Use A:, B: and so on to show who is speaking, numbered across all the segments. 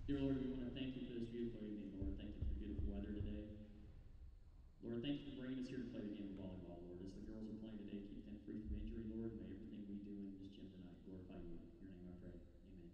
A: Dear Lord, we want to thank you for this beautiful evening, Lord. Thank you for the beautiful weather today. Lord, thank you for bringing us here to play the game of volleyball, Lord. As the girls are playing today, keep them free from injury, Lord. May everything we do in this gym tonight glorify you. In your name I pray. Amen.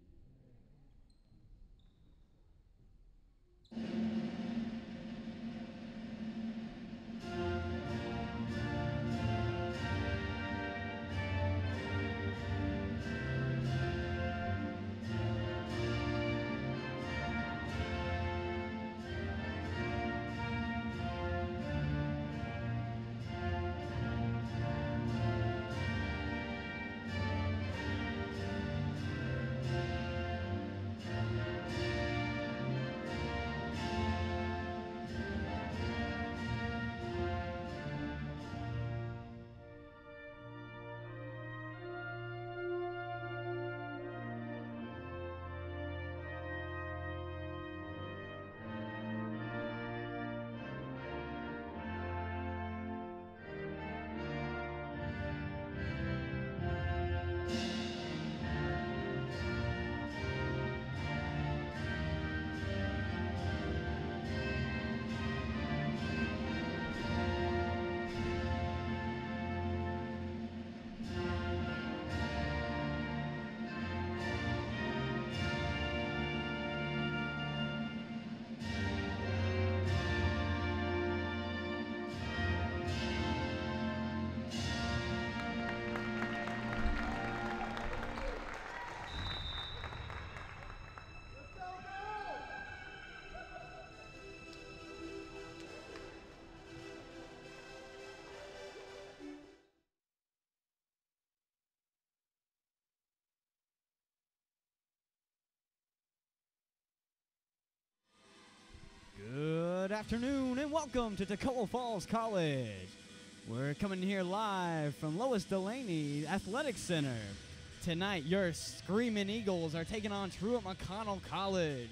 B: Good afternoon and welcome to Toccoa Falls College. We're coming here live from Lois Delaney Athletic Center. Tonight, your Screaming Eagles are taking on Truett McConnell College.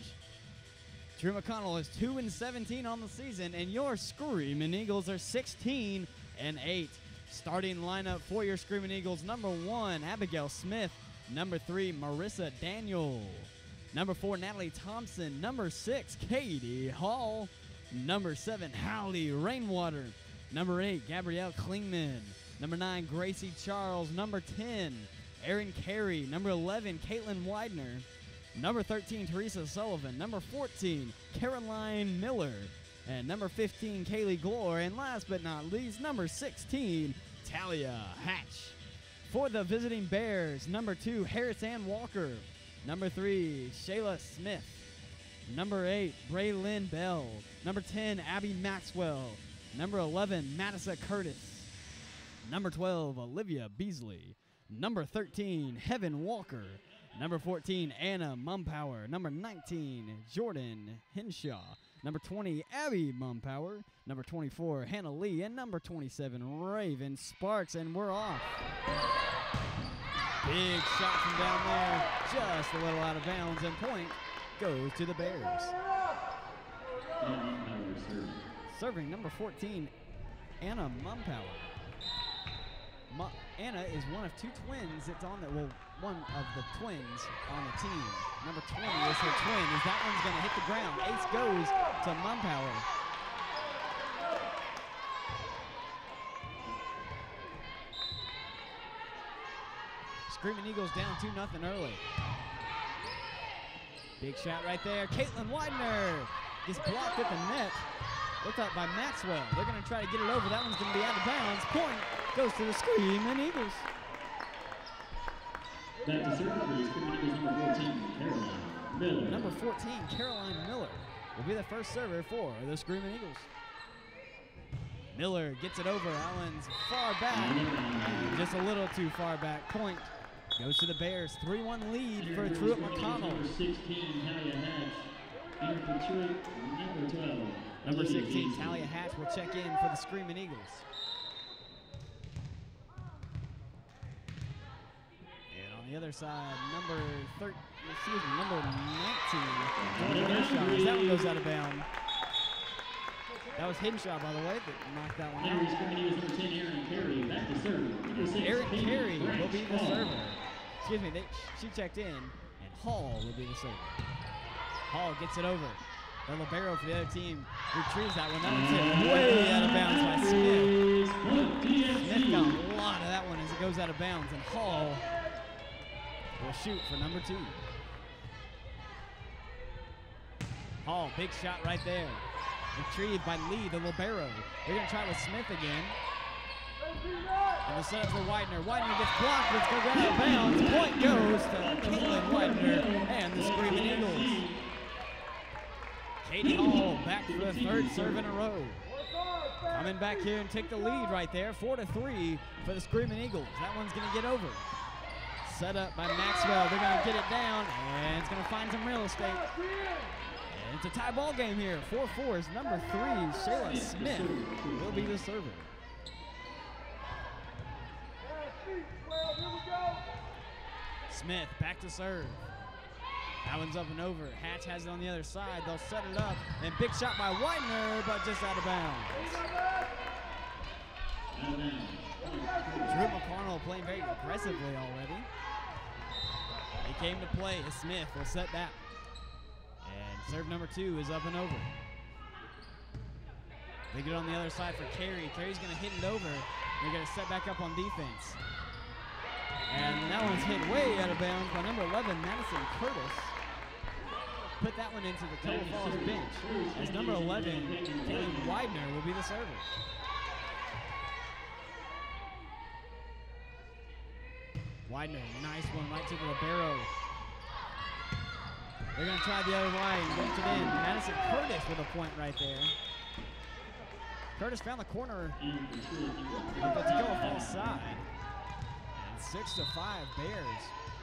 B: Truett McConnell is 2-17 on the season, and your Screaming Eagles are 16-8. Starting lineup for your Screaming Eagles: number 1, Abigail Smith; number 3, Marissa Daniel; number 4, Natalie Thompson; number 6, Katie Hall; number 7, Hallie Rainwater; number 8, Gabrielle Klingman; number 9, Gracie Charles; number 10, Erin Carey; number 11, Caitlin Widener; number 13, Teresa Sullivan; number 14, Caroline Miller; and number 15, Kaylee Glore; and last but not least, number 16, Talia Hatch. For the visiting Bears, number 2, Harris Ann Walker; number 3, Shayla Smith; number 8, Braylyn Bell; number 10, Abby Maxwell; number 11, Madison Curtis; number 12, Olivia Beasley; number 13, Heaven Walker; number 14, Anna Mumpower; number 19, Jordan Henshaw; number 20, Abby Mumpower; number 24, Hannah Lee; and number 27, Raven Sparks. And we're off. Big shot from down there, just a little out of bounds, and point goes to the Bears. Serving number 14, Anna Mumpower. Anna is one of 2 twins that's on the, well, one of the twins on the team. Number 20 is her twin, as that one's going to hit the ground. Ace goes to Mumpower. Screaming Eagles down 2-0 early. Big shot right there. Caitlin Widener gets blocked at the net. Looked up by Maxwell. They're going to try to get it over. That one's going to be out of bounds. Point goes to the Screaming Eagles.
A: Back to serve for the Screaming Eagles, number 14, Caroline Miller.
B: Number 14, Caroline Miller, will be the first server for the Screaming Eagles. Miller gets it over. Allen's far back. Just a little too far back. Point goes to the Bears. 3-1 lead for Truett McConnell.
A: Number 16, Talia Hatch. And for Truett, number 12.
B: Number 16, Talia Hatch, will check in for the Screaming Eagles. And on the other side, number 19, that one goes out of bounds. That was Henshaw, by the way, that knocked that one out.
A: Number 10, Erin Carey, back to serve.
B: Erin Carey will be the server. Excuse me, she checked in, and Hall will be the server. Hall gets it over. The libero for the other team retrieves that one. That one's hit way out of bounds by Smith. Smith got a lot of that one as it goes out of bounds, and Hall will shoot for number 2. Hall, big shot right there. Retrieved by Lee, the libero. They're going to try with Smith again. And the setup for Widener. Widener gets blocked. It's going to go out of bounds. Point goes to Caitlin Widener and the Screaming Eagles. Katie Hall back for the 3rd serve in a row. Coming back here and take the lead right there. 4-3 for the Screaming Eagles. That one's going to get over. Set up by Maxwell. They're going to get it down, and it's going to find some real estate. And it's a tie ball game here. 4-4 is number 3, Shayla Smith, will be the server. Smith back to serve. That one's up and over. Hatch has it on the other side. They'll set it up. And big shot by Widener, but just out of bounds. Drew McConnell playing very aggressively already. He came to play as Smith will set that. And serve number 2 is up and over. They get on the other side for Carey. Carey's going to hit it over. They're going to set back up on defense. And that one's hit way out of bounds by number 11, Madison Curtis. Put that one into the Coal Falls bench as number 11, Caitlin Widener, will be the server. Widener, nice one right to the libero. They're going to try the other way and get it in. Madison Curtis with a point right there. Curtis found the corner of the Tacoma Falls side. 6-5 Bears.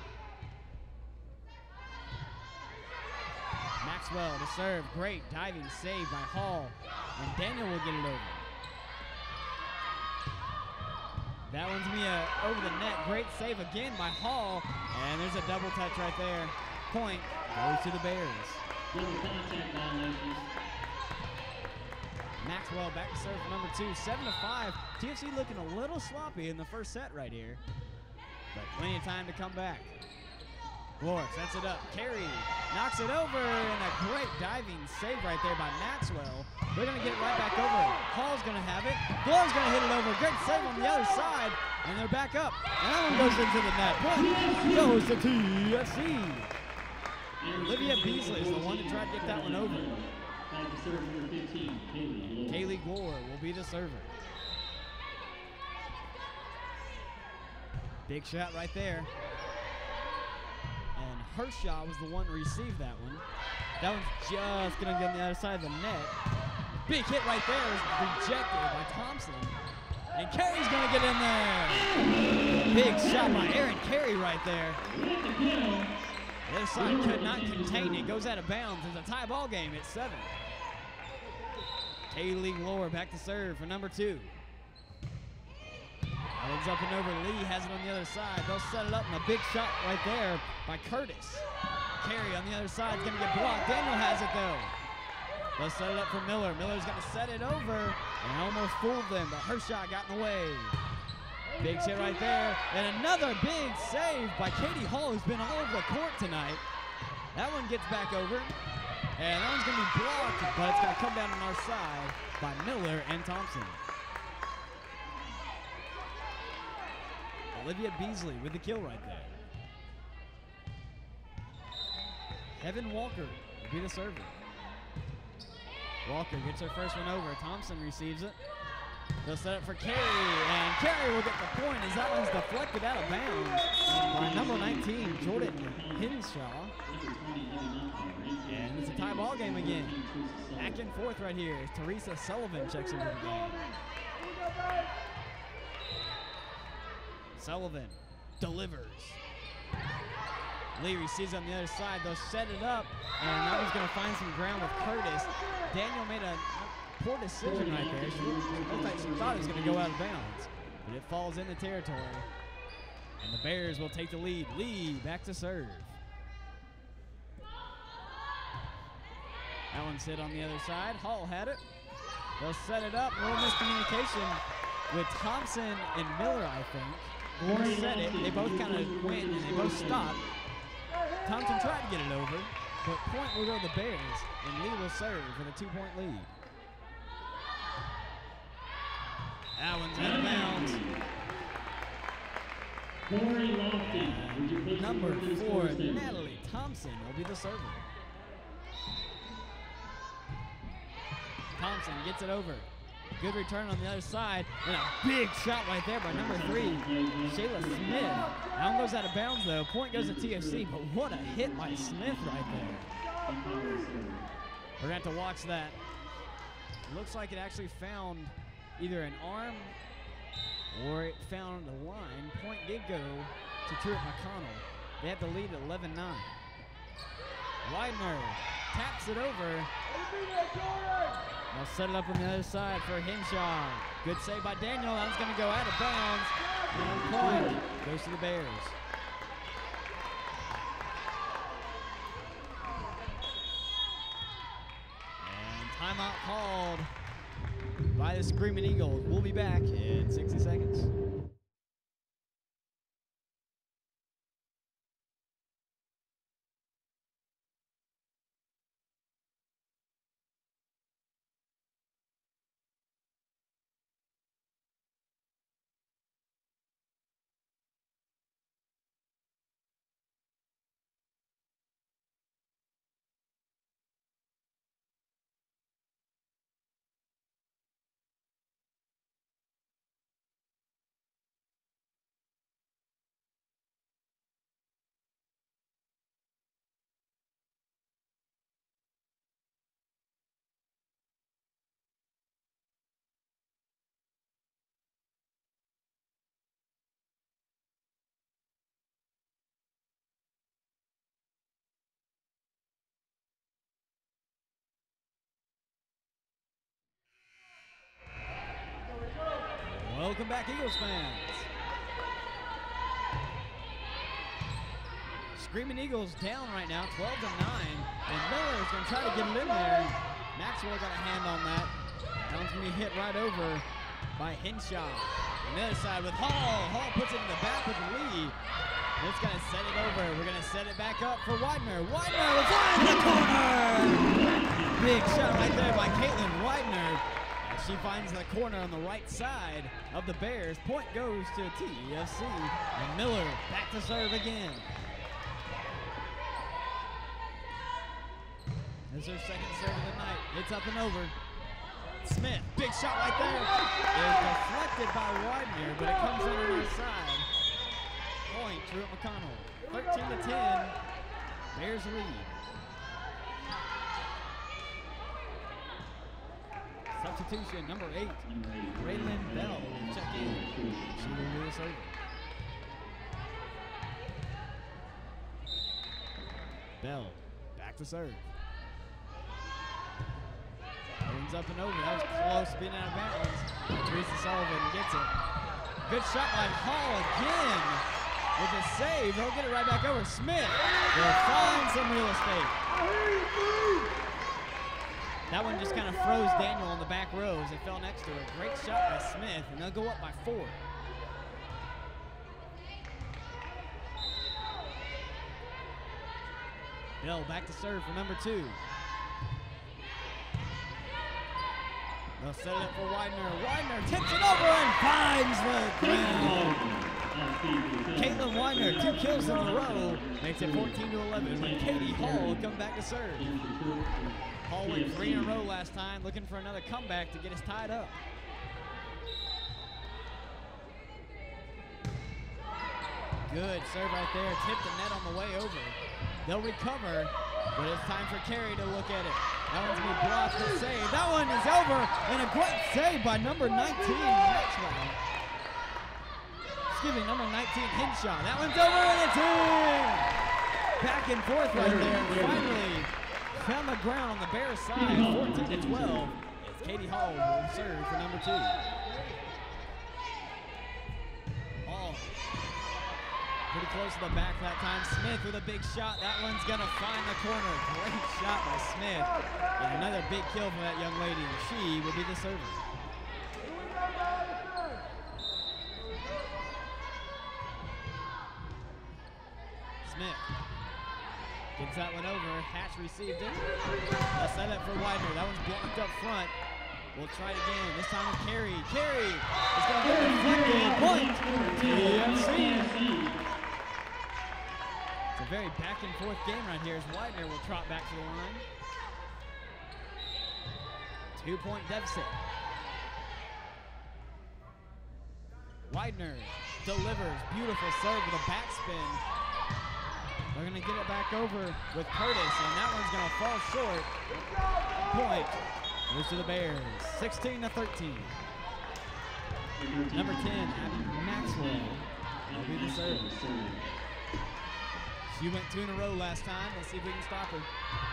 B: Maxwell to serve. Great diving save by Hall. And Daniel will get it over. That one's going to be over the net. Great save again by Hall. And there's a double touch right there. Point goes to the Bears. Maxwell back to serve for number 2. 7-5. TFC looking a little sloppy in the first set right here. But plenty of time to come back. Glore sets it up. Carey knocks it over, and a great diving save right there by Maxwell. They're going to get it right back over. Hall's going to have it. Glore's going to hit it over. Great save on the other side, and they're back up. And that one goes into the net. Point goes to TFC. Olivia Beasley is the one to try to get that one over. Kaylee Glore will be the server. Big shot right there. And Hershaw was the one to receive that one. That one's just going to get on the other side of the net. Big hit right there is rejected by Thompson. And Carey's going to get in there. Big shot by Aaron Carey right there. The other side could not contain it. Goes out of bounds. It's a tie ball game at 7. Kaylee Glore back to serve for number 2. Ends up and over. Lee has it on the other side. They'll set it up, and a big shot right there by Curtis. Carey on the other side is going to get blocked. Daniel has it, though. They'll set it up for Miller. Miller's going to set it over, and almost fooled them, but Hershaw got in the way. Big hit right there, and another big save by Katie Hall, who's been all over the court tonight. That one gets back over, and that one's going to be blocked, but it's going to come down on our side by Miller and Thompson. Olivia Beasley with the kill right there. Evan Walker will be the server. Walker gets her first one over. Thompson receives it. They'll set it for Carey, and Carey will get the point as that one's deflected out of bounds by number 19, Jordan Hinshaw. And it's a tie ball game again. Back and forth right here as Teresa Sullivan checks into the game. Sullivan delivers. Lee receives on the other side. They'll set it up, and that one's going to find some ground with Curtis. Daniel made a poor decision right there. She looked like she thought it was going to go out of bounds, but it falls in the territory. And the Bears will take the lead. Lee back to serve. That one's hit on the other side. Hall had it. They'll set it up. A little miscommunication with Thompson and Miller, I think. Glore set it. They both kind of went and they both stopped. Thompson tried to get it over, but point will go to the Bears, and Lee will serve for the 2-point lead. That one's out of bounds.
A: Corey Lofty, would you please
B: Number
A: report to the
B: 4,
A: scorer's table?
B: Natalie Thompson will be the server. Thompson gets it over. Good return on the other side, and a big shot right there by number 3, Shayla Smith. That one goes out of bounds though. Point goes to TFC, but what a hit by Smith right there. We're going to have to watch that. Looks like it actually found either an arm or it found a line. Point did go to Truett McConnell. They have the lead at 11-9. Widener taps it over. They'll set it up on the other side for Henshaw. Good save by Daniel. That one's going to go out of bounds. And point goes to the Bears. And timeout called by the Screaming Eagles. We'll be back in 60 seconds. Welcome back, Eagles fans. Screaming Eagles down right now, 12-9, and Miller is going to try to get it in there. Maxwell got a hand on that. That one's going to be hit right over by Henshaw. On the other side with Hall. Hall puts it in the back with the lead. It's going to set it over. We're going to set it back up for Widener. Widener was in the corner! Big shot right there by Caitlin Widener. She finds the corner on the right side of the Bears. Point goes to TFC. And Miller back to serve again. This is her second serve of the night. It's up and over. Smith, big shot right there. It's deflected by Widener, but it comes in on the side. Point, Truett McConnell. 13-10. Bears lead. Substitution, number 8, Raylyn Bell will check in. She will do this over. Bell, back to serve. Ends up and over. That was close, being out of bounds. Teresa Sullivan gets it. Good shot by Hall again with a save. They'll get it right back over. Smith will find some real estate. That one just kind of froze Daniel on the back row as it fell next to her. Great shot by Smith, and they'll go up by 4. Bell back to serve for number 2. They'll set it up for Widener. Widener tips it over and finds the ground. Caitlin Widener, 2 kills in a row, makes it 14-11 when Katie Hall will come back to serve. Hall went 3 in a row last time, looking for another comeback to get us tied up. Good serve right there, tipped the net on the way over. They'll recover, but it's time for Carey to look at it. That one's gonna be blocked and save. That one is over, and a great save by number 19, Maxwell. Excuse me, number 19, Henshaw. That one's over, and it's in! Back and forth right there, and finally found the ground on the Bears side, 14-12, as Katie Hall will serve for number 2. Hall, pretty close to the back that time. Smith with a big shot. That one's gonna find the corner. Great shot by Smith. And another big kill for that young lady. She will be the server. Smith Gets that one over. Hatch received it. A setup for Widener. That one's blocked up front. We'll try it again. This time with Carey. Carey is going to get deflected. Point. TFC. It's a very back and forth game right here as Widener will trot back to the line. 2-point deficit. Widener delivers. Beautiful serve with a backspin. They're going to get it back over with Curtis, and that one's going to fall short. Point goes to the Bears, 16-13. Number 10, Abby Maxwell will be the serve. She went 2 in a row last time. Let's see if we can stop her.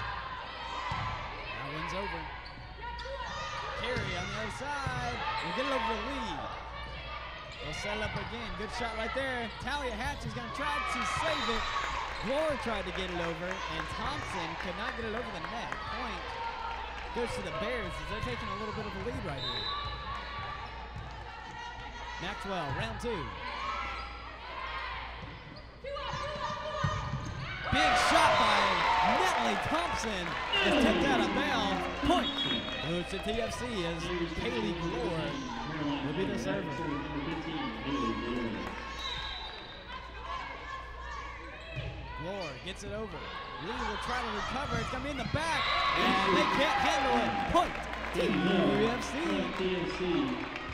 B: That one's over. Carey on the other side. We'll get it over the lead. They'll set it up again. Good shot right there. Talia Hatch is going to try to save it. Glore tried to get it over, and Thompson could not get it over the net. Point goes to the Bears as they're taking a little bit of a lead right here. Maxwell, round 2. Big shot by Natalie Thompson is tipped out of bounds. Point goes to TFC as Kaylee Glore will be the server. Glore gets it over. Lee will try to recover. It's going to be in the back, and they can't handle it. Point TFC.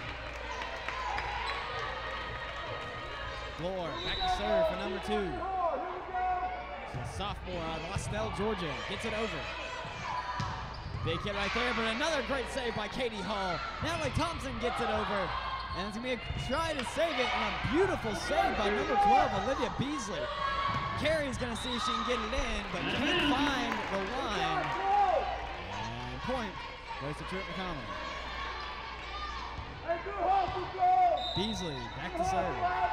B: Glore back to serve for number 2. She's a sophomore out of Austell, Georgia. Gets it over. Big hit right there, but another great save by Katie Hall. Natalie Thompson gets it over, and it's going to be a try to save it, and a beautiful save by number 12, Olivia Beasley. Carey's going to see if she can get it in, but can't find the line. And point goes to Trip McConnell. Beasley back to serve.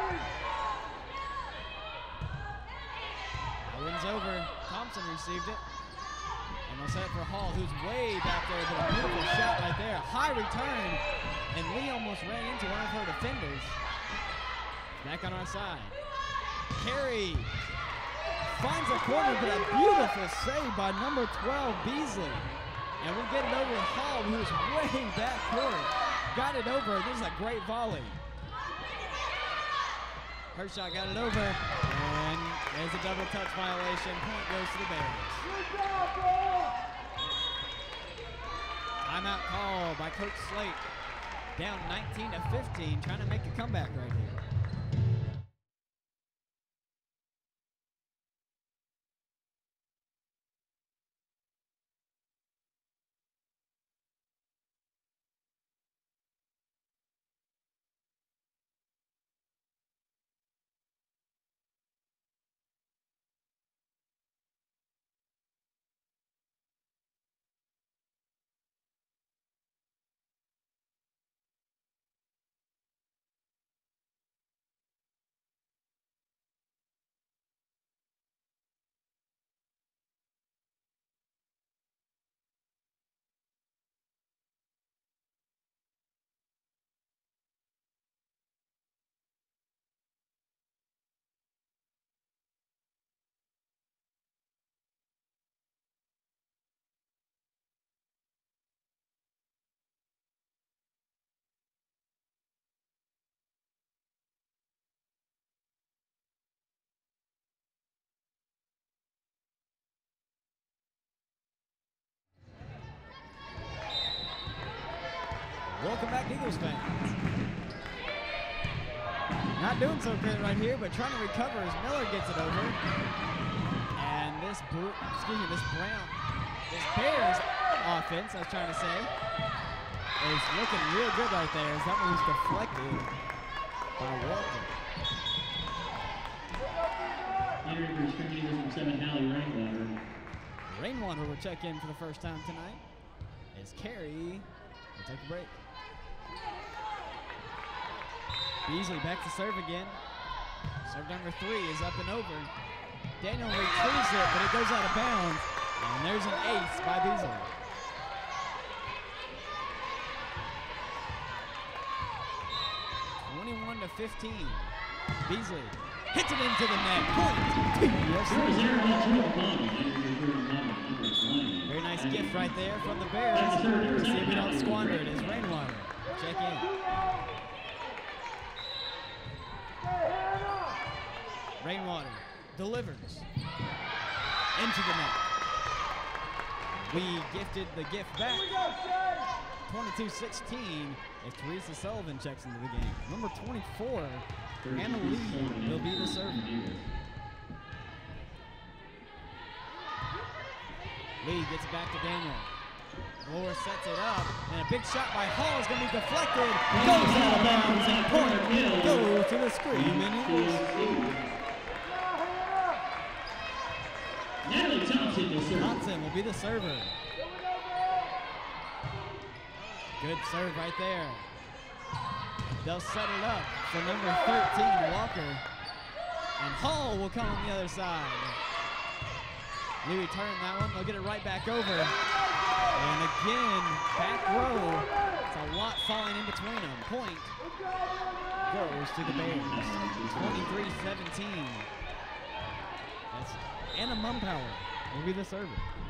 B: That one's over. Thompson received it. And they'll set it for Hall, who's way back there, but a beautiful shot right there. High return, and Lee almost ran into one of her defenders. Back on our side. Carey finds a corner, but a beautiful save by number 12, Beasley. And we get it over to Hall, who's way back court. Got it over. This is a great volley. Hershaw got it over, and there's a double touch violation. Point goes to the Bears. Timeout call by Coach Slate. Down 19-15, trying to make a comeback right here. Welcome back, Eagles fans. Not doing so great right here, but trying to recover as Miller gets it over. And this Bears offense, I was trying to say, is looking real good right there as that one was deflected by Walker.
A: Entering for screen from 7, Hallie Rainwater.
B: Rainwater will check in for the first time tonight as Carey will take a break. Beasley back to serve again. Serve number 3 is up and over. Daniel retrieves it, but it goes out of bounds. And there's an ace by Beasley. #21-15. Beasley Hits it into the net. Point.
A: Service error by Truett McConnell. Number 20.
B: Very nice gift right there from the Bears. See if we don't squander it as Rainwater. Check in. Rainwater delivers into the net. We gifted the gift back. 22-16 as Teresa Sullivan checks into the game. Number 24, Anna Lee will be the server. Lee gets it back to Daniel. Lower sets it up, and a big shot by Hall is going to be deflected. Goes out of bounds, and point goes to the Screaming Eagles.
A: Natalie
B: Thompson will be the server. Good serve right there. They'll set it up for number 13, Walker. And Hall will come on the other side. Lee returned that one. They'll get it right back over. And again, back row. It's a lot falling in between them. Point goes to the Bears. 23-17. That's Anna Mumpower will be the server.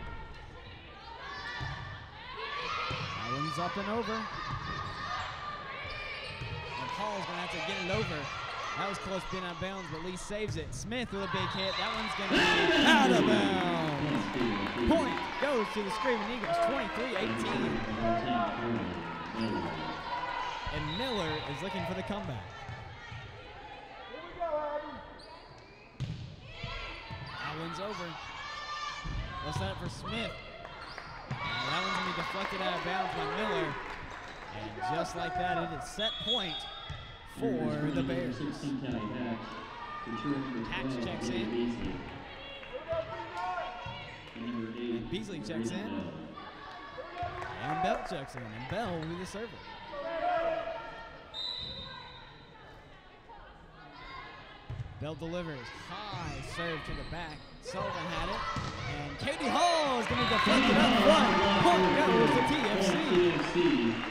B: That one's up and over. And Hall's going to have to get it over. That was close being out of bounds, but Lee saves it. Smith with a big hit. That one's going to be out of bounds. Point goes to the Screaming Eagles, 23-18. And Miller is looking for the comeback. That one's over. They'll set it for Smith. That one's going to be deflected out of bounds by Miller. And just like that, it is set point for the Bears. Hatch checks in. And Beasley checks in. And Bell checks in. And Bell will be the server. Bell delivers. High serve to the back. Sullivan had it. And Katie Hall is going to deflect it up front. Point goes to TFC.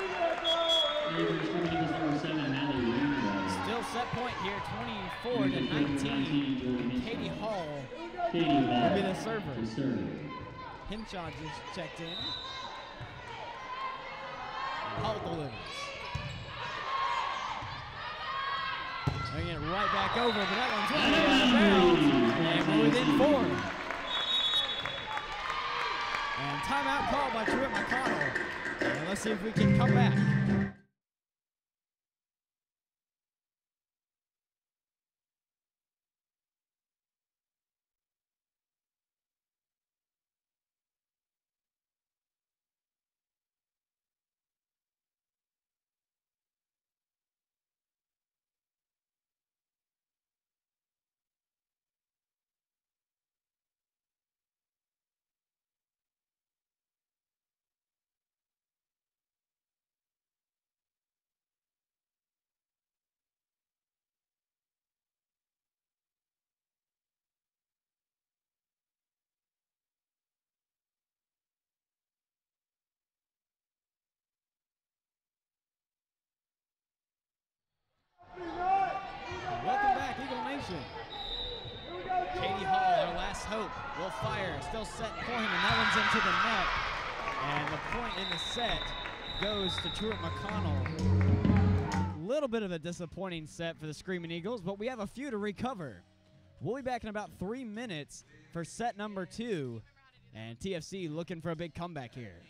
B: Still set point here, 24-19. Katie Hall will be the server. Hinshaw just checked in. And Hall delivers. Bringing it right back over, but that one's going to be out of bounds. And we're within 4. And timeout called by Truett McConnell. And let's see if we can come back. Welcome back, Eagle Nation. Katie Hall, our last hope, will fire. Still set point, and that one's into the net. And the point in the set goes to Truett McConnell. Little bit of a disappointing set for the Screaming Eagles, but we have a few to recover. We'll be back in about 3 minutes for set number 2, and TFC looking for a big comeback here.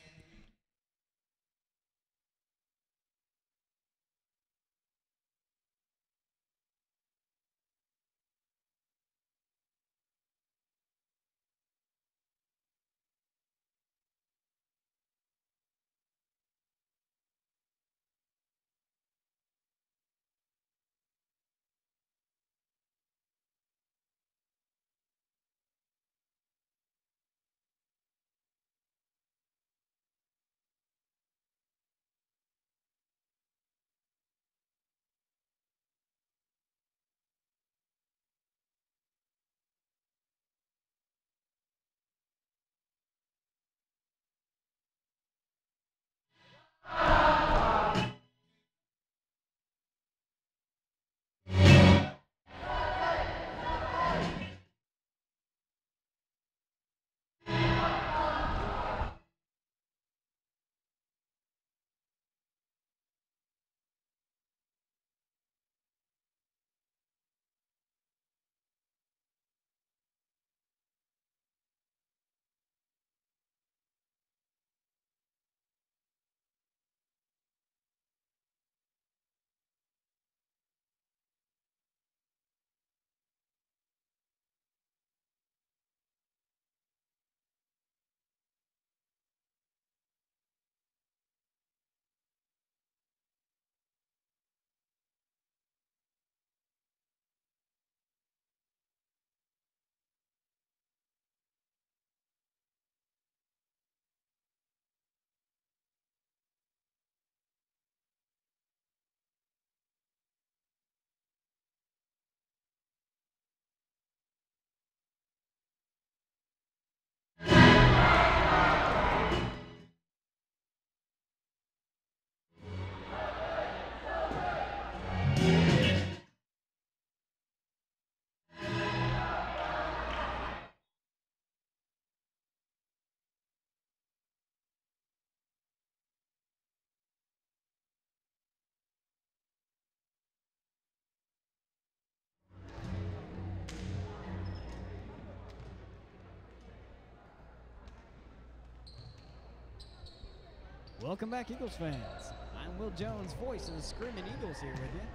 B: Welcome back, Eagles fans. I'm Will Jones, voice of the Screaming Eagles, here with you.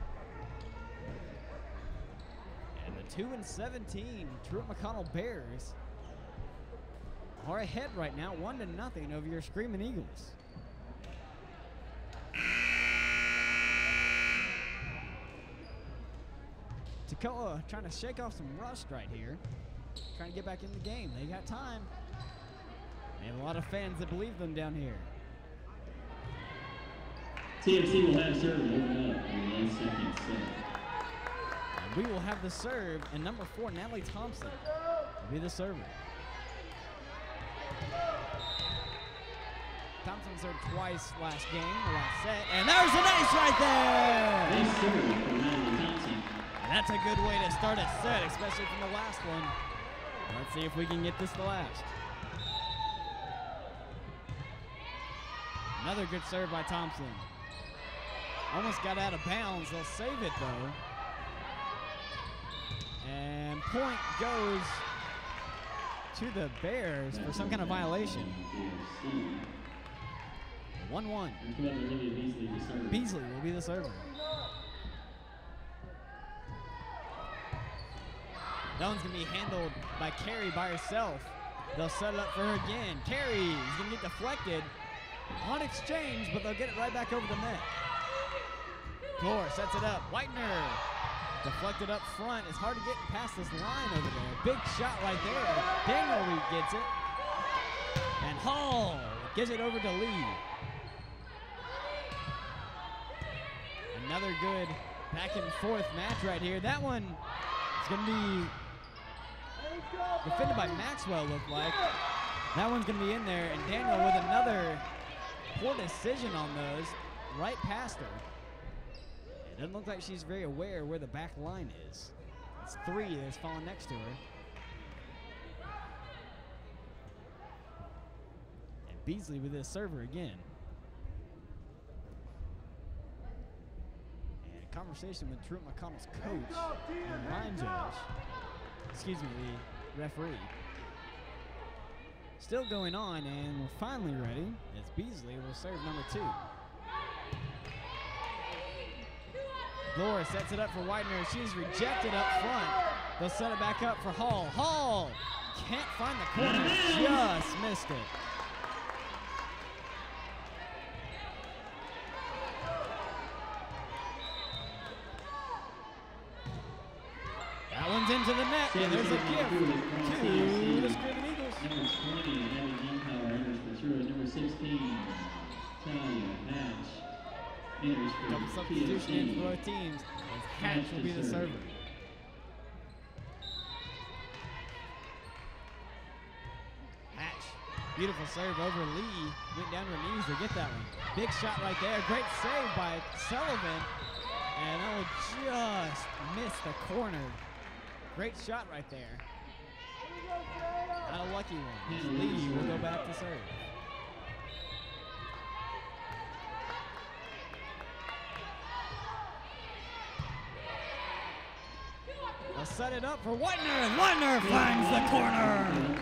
B: And the 2-17 Truett McConnell Bears are ahead right now, 1-0 over your Screaming Eagles. Toccoa trying to shake off some rust right here, trying to get back in the game. They got time. They have a lot of fans that believe them down here.
A: TFC will have serve open up on the last second set.
B: And we will have the serve, and number 4, Natalie Thompson, will be the server. Thompson served twice last game, or last set, and there's an ace right there!
A: Nice serve from Natalie Thompson.
B: That's a good way to start a set, especially from the last one. Let's see if we can get this to last. Another good serve by Thompson. Almost got out of bounds. They'll save it, though. And point goes to the Bears for some kind of violation. 1-1. Beasley will be the server. That one's going to be handled by Carey by herself. They'll set it up for her again. Carey is going to get deflected on exchange, but they'll get it right back over the net. Glore sets it up. Whitener deflected up front. It's hard to get past this line over there. Big shot right there. Daniel gets it. And Hall gives it over to Lee. Another good back and forth match right here. That one is going to be defended by Maxwell, looked like. That one's going to be in there, and Daniel with another poor decision on those, right past her. It doesn't look like she's very aware where the back line is. It's 3 that's falling next to her. And Beasley with his server again. And a conversation with Truett McConnell's coach and line judge. Excuse me, the referee. Still going on, and we're finally ready as Beasley will serve number 2. Glore sets it up for Widener. She's rejected up front. They'll set it back up for Hall. Hall can't find the corner, just missed it. That one's into the net, and there's a gift to the Screaming Eagles.
A: Number 20, Natalie Gumpower enters for Truett. Number 16, Talia Hatch enters for
B: Double substitution in for both teams, as Hatch will be the server. Hatch, beautiful serve over Lee. Went down to her knees to get that one. Big shot right there. Great save by Sullivan. And that will just miss the corner. Great shot right there. Not a lucky one. As Lee will go back to serve. They'll set it up for Whitener, and Whitener finds the corner.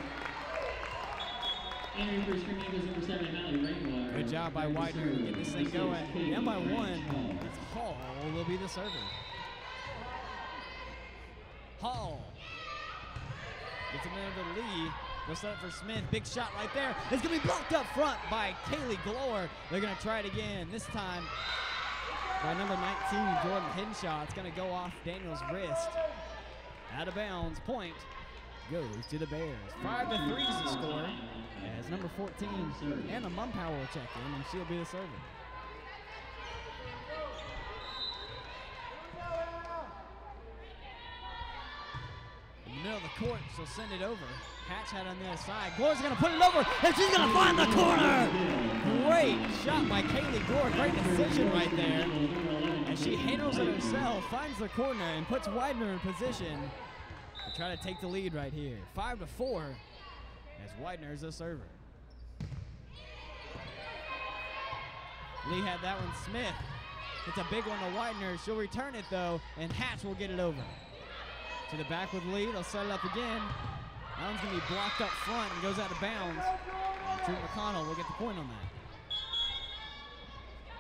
B: Good job by Whitener to get this thing going. And by 1, it's Hall will be the server. Hall gets it into the lead. They'll set up for Smith. Big shot right there. It's going to be blocked up front by Kaylee Glore. They're going to try it again. This time by number 19, Jordan Henshaw. It's going to go off Daniel's wrist. Out of bounds. Point goes to the Bears. 5-3 is the score. As number 14, Anna Mumpower will check in, and she'll be the server. In the middle of the court, she'll send it over. Hatch had on the other side. Glore's going to put it over, and she's going to find the corner! Great shot by Kaylee Glore. Great decision right there. And she handles it herself, finds the corner, and puts Widener in position to try to take the lead right here. 5-4 as Widener is the server. Lee had that one. Smith. It's a big one to Widener. She'll return it, though, and Hatch will get it over. To the back with Lee. They'll set it up again. That one's going to be blocked up front and goes out of bounds. And Truett McConnell will get the point on that.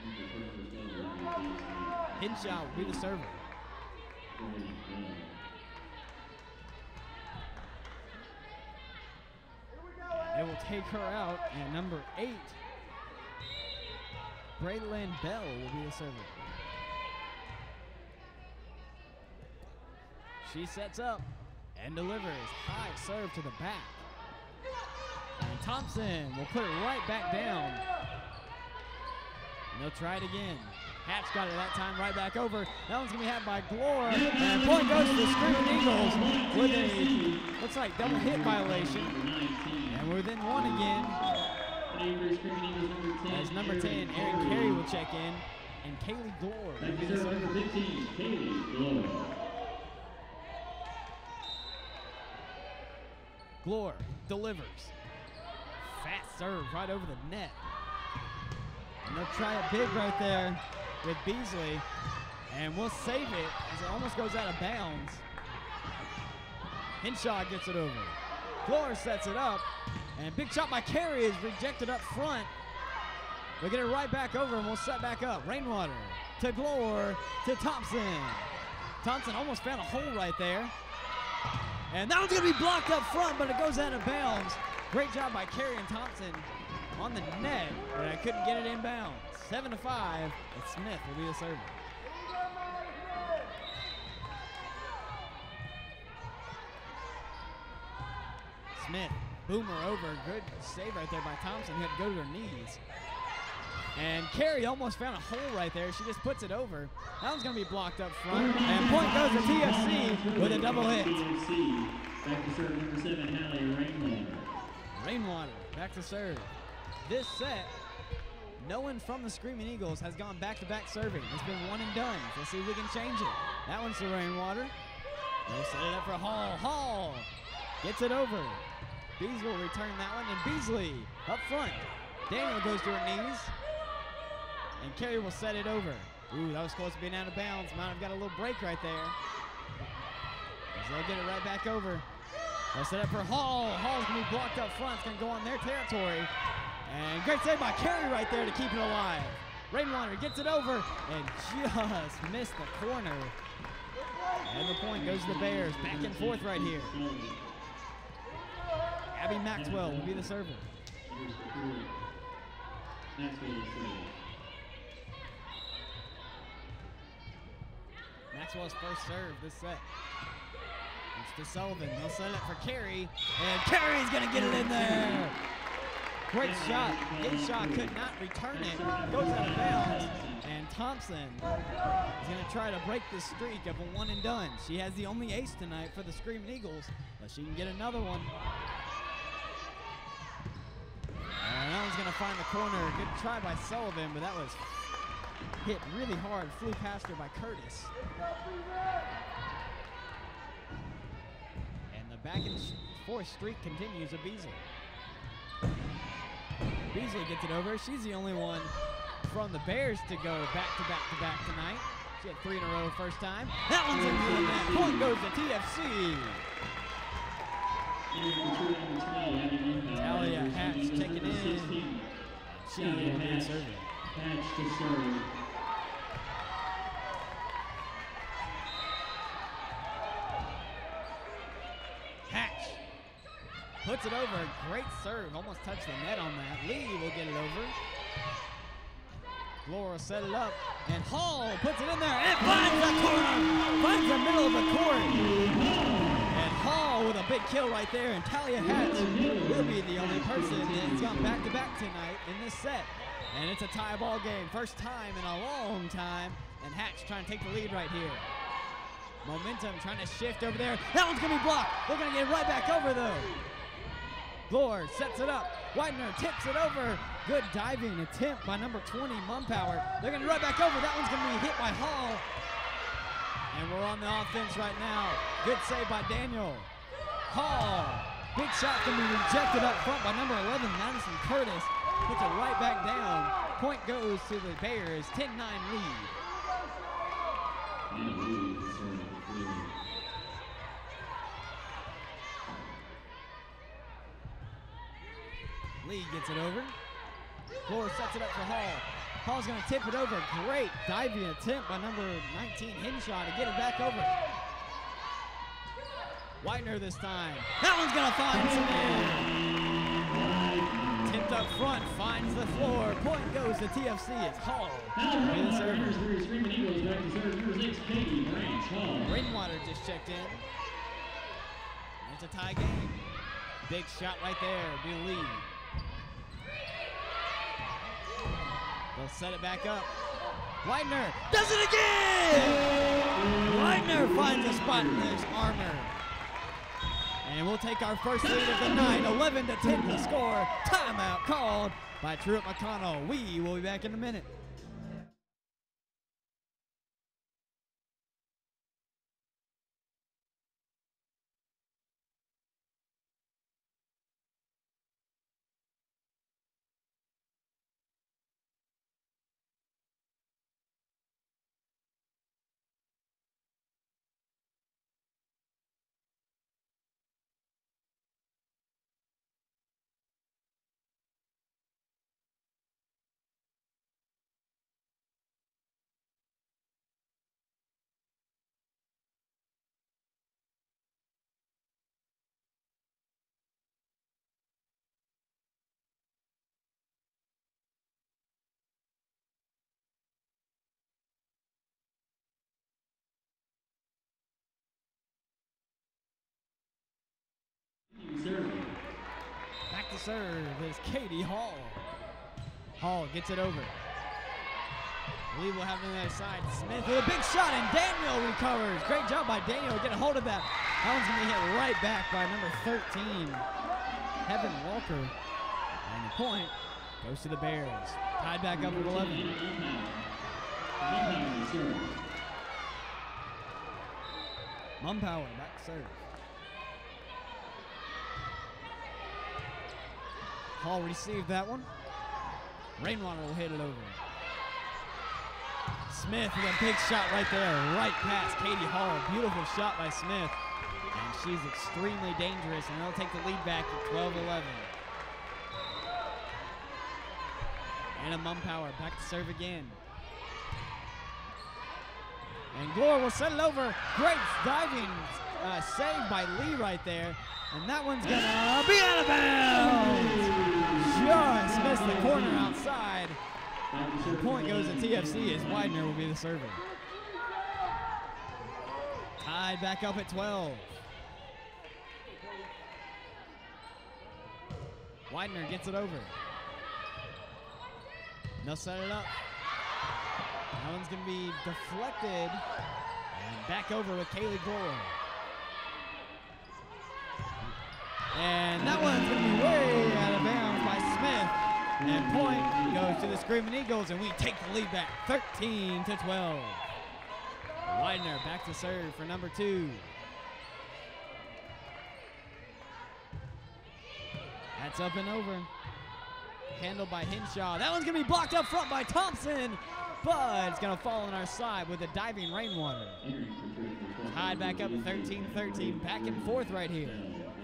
B: Hinshaw will be the server. They will take her out, and number 8, Braylon Bell will be the server. She sets up and delivers. High serve to the back. And Thompson will put it right back down. And they'll try it again. Hatch got it that time right back over. That one's going to be had by Glore. And point goes to the Screaming Eagles with a, looks like, double hit violation. And we're within one again. As number 10, Erin Carey will check in. And Kaylee Glore will be the server.
A: Number 15, Kaylee Glore.
B: Glore delivers. Fast serve right over the net. And they'll try it big right there with Beasley. And we'll save it as it almost goes out of bounds. Hinshaw gets it over. Glore sets it up. And big shot by Carey is rejected up front. We'll get it right back over and we'll set back up. Rainwater to Glore to Thompson. Thompson almost found a hole right there. And that one's going to be blocked up front, but it goes out of bounds. Great job by Carey and Thompson on the net, but I couldn't get it inbounds. 7-5, and Smith will be the server. Smith, boomer over. Good save right there by Thompson, who had to go to her knees. And Carey almost found a hole right there. She just puts it over. That one's going to be blocked up front. And point goes to TFC with a double hit.
A: TFC, back to serve number 7, Hallie Rainwater.
B: Rainwater back to serve. This set, no one from the Screaming Eagles has gone back-to-back serving. It's been one and done. Let's see if we can change it. That one's to Rainwater. They'll set it up for Hall. Hall gets it over. Beasley will return that one. And Beasley up front. Daniel goes to her knees. And Carey will set it over. Ooh, that was close to being out of bounds. Might have got a little break right there. As they'll get it right back over. They'll set up for Hall. Hall's going to be blocked up front. It's going to go on their territory. And great save by Carey right there to keep it alive. Rainwater gets it over and just missed the corner. And the point goes to the Bears. Back and forth right here. Abby Maxwell will be the server. Maxwell's first serve this set. It's to Sullivan. They'll set it for Carey. And Carey's going to get it in there. Great shot. Hinshaw could not return it. Goes out of bounds. And Thompson is going to try to break this streak of a one and done. She has the only ace tonight for the Screaming Eagles, but she can get another one. And that one's going to find the corner. Good try by Sullivan, but that was hit really hard. Flew past her by Curtis. And the back and forth streak continues of Beasley. Beasley gets it over. She's the only one from the Bears to go back-to-back tonight. She had 3 in a row first time. That one's in the net. Point goes to TFC. Talia Hatch checking in. She will be serving.
A: Hatch to serve.
B: Hatch puts it over. Great serve. Almost touched the net on that. Lee will get it over. Glore set it up. And Hall puts it in there. And finds the corner. Finds the middle of the court. And Hall with a big kill right there. And Talia Hatch will be the only person that's gone back-to-back tonight in this set. And it's a tie ball game. First time in a long time. And Hatch trying to take the lead right here. Momentum trying to shift over there. That one's going to be blocked. They're going to get it right back over, though. Glore sets it up. Widener tips it over. Good diving attempt by number 20, Mumpower. They're going to right back over. That one's going to be hit by Hall. And we're on the offense right now. Good save by Daniel. Hall. Big shot can be rejected up front by number 11, Madison Curtis. Puts it right back down. Point goes to the Bears. 10-9 lead. Lee gets it over. Glore sets it up for Hall. Hall's going to tip it over. Great diving attempt by number 19, Henshaw, to get it back over. Widener this time. That one's going to find Smith. Tipped up front, finds the floor. Point goes to TFC. It's Hall.
A: Number 3, Screaming Eagles back to serve. Number 6, Katie Branch Hall.
B: Rainwater just checked in. It's a tie game. Big shot right there, be the lead. They'll set it back up. Widener does it again! Widener finds a spot in his armor. And we'll take our first lead of the night. 11-10 the score. Timeout called by Truett McConnell. We will be back in a minute. Back to serve is Katie Hall. Hall gets it over. Lee will have it on the other side. Smith with a big shot, and Daniel recovers. Great job by Daniel to get a hold of that. That one's going to be hit right back by number 13, Heaven Walker. And the point goes to the Bears. Tied back up at 11. Mumpower back to serve. Hall received that one. Rainwater will hit it over. Smith with a big shot right there, right past Katie Hall. Beautiful shot by Smith. And she's extremely dangerous, and they'll take the lead back at 12-11. Anna Mumpower back to serve again. And Glore will set it over. Great diving save by Lee right there. And that one's gonna be out of bounds. Just missed the corner outside. The point goes to TFC as Widener will be the server. Tied back up at 12. Widener gets it over. They'll set it up. That one's gonna be deflected and back over with Kaylee Glore. And that one's going to be way out of bounds by Smith. And point goes to the Screaming Eagles, and we take the lead back 13-12. Widener back to serve for number 2. That's up and over. Handled by Henshaw. That one's going to be blocked up front by Thompson, but it's going to fall on our side with a diving Rainwater. Tied back up at 13-13. Back and forth right here.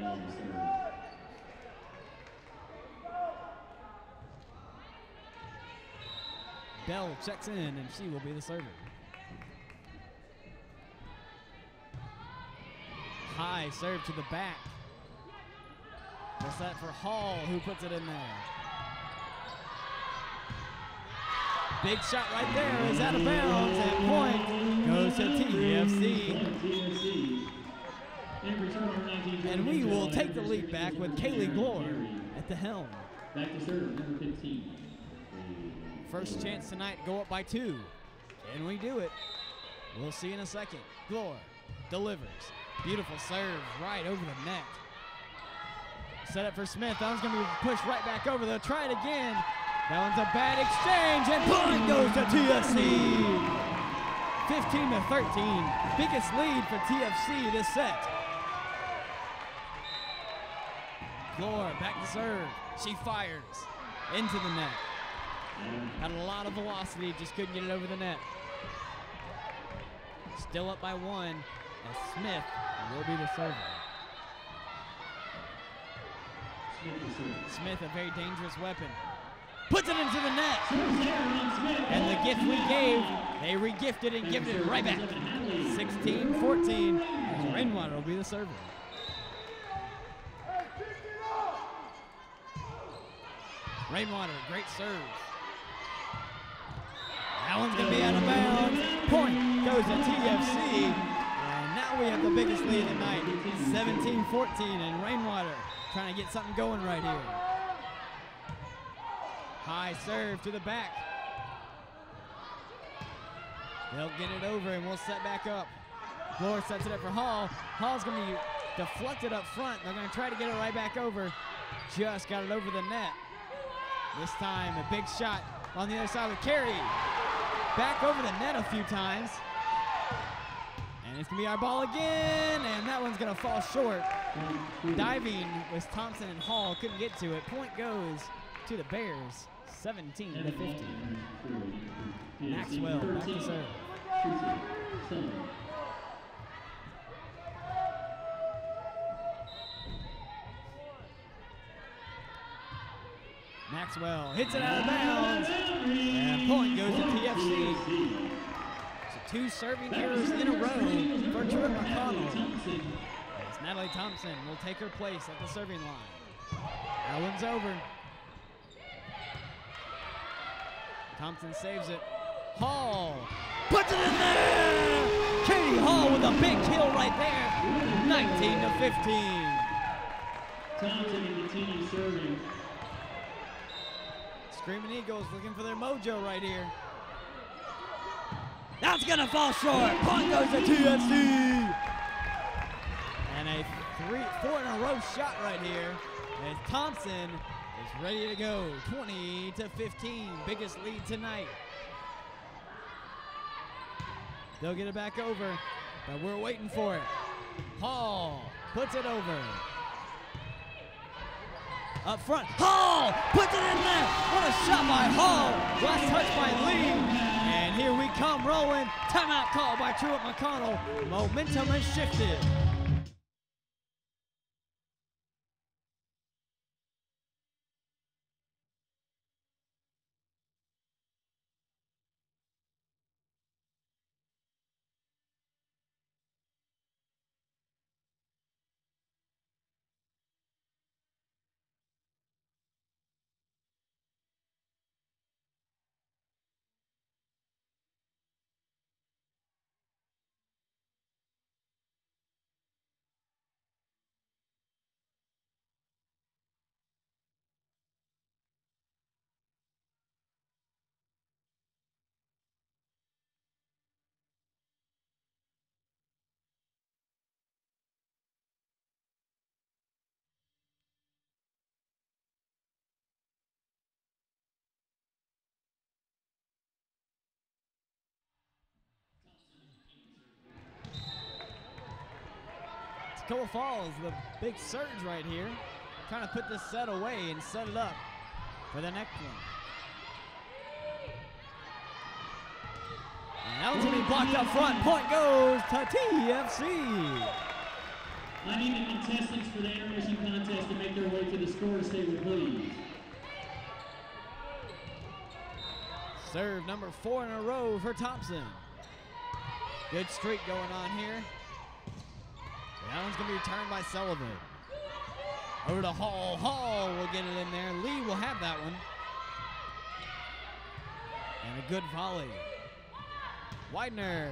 B: Bell checks in, and she will be the server. High serve to the back. What's that for Hall, who puts it in there? Big shot right there is out of bounds, and point goes to TFC. And we will take the lead back with Kaylee Glore at the helm.
A: Back to serve, number 15.
B: First chance tonight, go up by 2. Can we do it? We'll see in a second. Glore delivers. Beautiful serve right over the net. Set up for Smith. That one's going to be pushed right back over. They'll try it again. That one's a bad exchange, and point goes to TFC. 15-13. Biggest lead for TFC this set. Glore back to serve. She fires into the net. Had a lot of velocity, just couldn't get it over the net. Still up by 1, and Smith will be the server. Smith, a very dangerous weapon. puts it into the net. And the gift we gave, they re-gifted and gifted it right back. 16-14. Rainwater will be the server. Rainwater, great serve. That one's going to be out of bounds. Point goes to TFC. And now we have the biggest lead of the night. 17-14, and Rainwater trying to get something going right here. High serve to the back. They'll get it over, and we'll set back up. Bloor sets it up for Hall. Hall's going to be deflected up front. They're going to try to get it right back over. Just got it over the net. This time, a big shot on the other side with Carey. Back over the net a few times. And it's going to be our ball again, and that one's going to fall short. Diving was Thompson and Hall, couldn't get to it. Point goes to the Bears, 17-15. Maxwell back to serve. Maxwell hits it out of bounds, and point goes to TFC. So 2 serving errors in a row for Truett McConnell. As Natalie Thompson will take her place at the serving line. That one's over. Thompson saves it. Hall puts it in there! Katie Hall with a big kill right there. 19-15.
A: Thompson continues serving.
B: Screaming Eagles looking for their mojo right here. That's gonna fall short. Point goes to TFC. And a 4 in a row shot right here as Thompson is ready to go. 20-15, biggest lead tonight. They'll get it back over, but we're waiting for it. Hall puts it over. Up front, Hall puts it in there. What a shot by Hall. Last touch by Lee. And here we come rolling. Timeout call by Truett McConnell. Momentum has shifted. Toccoa Falls, the big surge right here. Trying to put this set away and set it up for the next one. And that one's going to be blocked up front. Point goes to TFC.
A: I need the contestants for the intermission contest to make their way to the score table, please.
B: Serve number 4 in a row for Thompson. Good streak going on here. That one's going to be returned by Sullivan. Over to Hall. Hall will get it in there. Lee will have that one. And a good volley. Widener.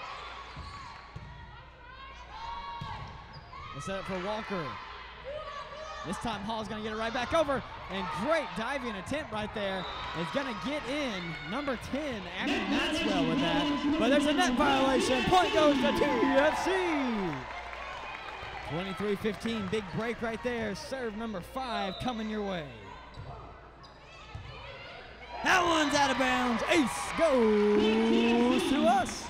B: We'll set it for Walker. This time Hall's going to get it right back over. And great diving attempt right there. It's going to get in number 10, Abby Maxwell with that. But there's a net violation. Point goes to TFC. 23-15, big break right there. Serve number 5 coming your way. That one's out of bounds. Ace goes to us.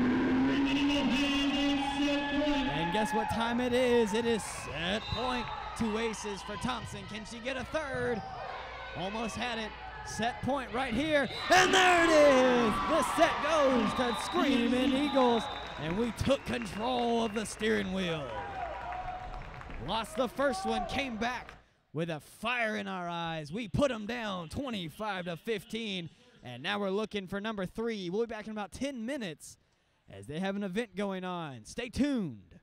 B: And guess what time it is? It is set point. 2 aces for Thompson. Can she get a third? Almost had it. Set point right here. And there it is. The set goes to Screaming Eagles. And we took control of the steering wheel. Lost the first one, came back, with a fire in our eyes. We put them down 25-15, and now we're looking for number 3. We'll be back in about 10 minutes as they have an event going on. Stay tuned.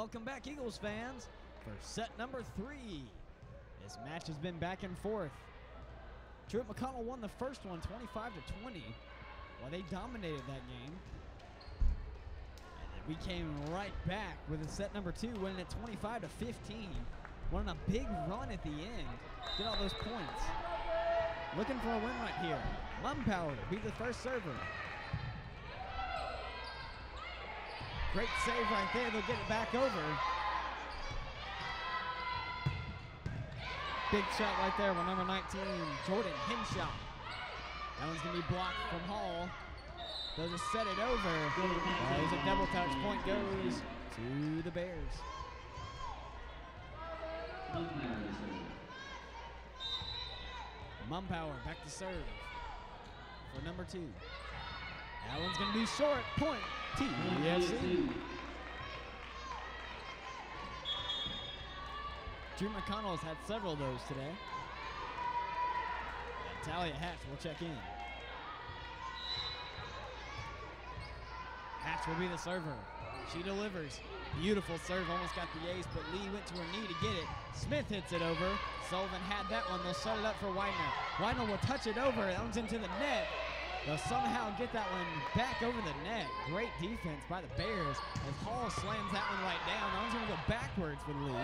B: welcome back, Eagles fans, for set number 3. This match has been back and forth. Truett McConnell won the first one 25-20, while they dominated that game. And then we came right back with a set number 2, winning it 25-15. Went on a big run at the end. Get all those points. Looking for a win right here. Mumpower be the first server. Great save right there. They'll get it back over. Big shot right there with number 19, Jordan Henshaw. That one's going to be blocked from Hall. They'll just set it over. There's a double touch. Point goes to the Bears. Mumpower back to serve for number 2. That one's going to be short. Point TFC. Drew McConnell has had several of those today. And Talia Hatch will check in. Hatch will be the server. She delivers. Beautiful serve, almost got the ace, but Lee went to her knee to get it. Smith hits it over. Sullivan had that one. They'll set it up for Widener. Widener will touch it over. That one's into the net. They'll somehow get that one back over the net. Great defense by the Bears as Hall slams that one right down. That one's going to go backwards for Lee.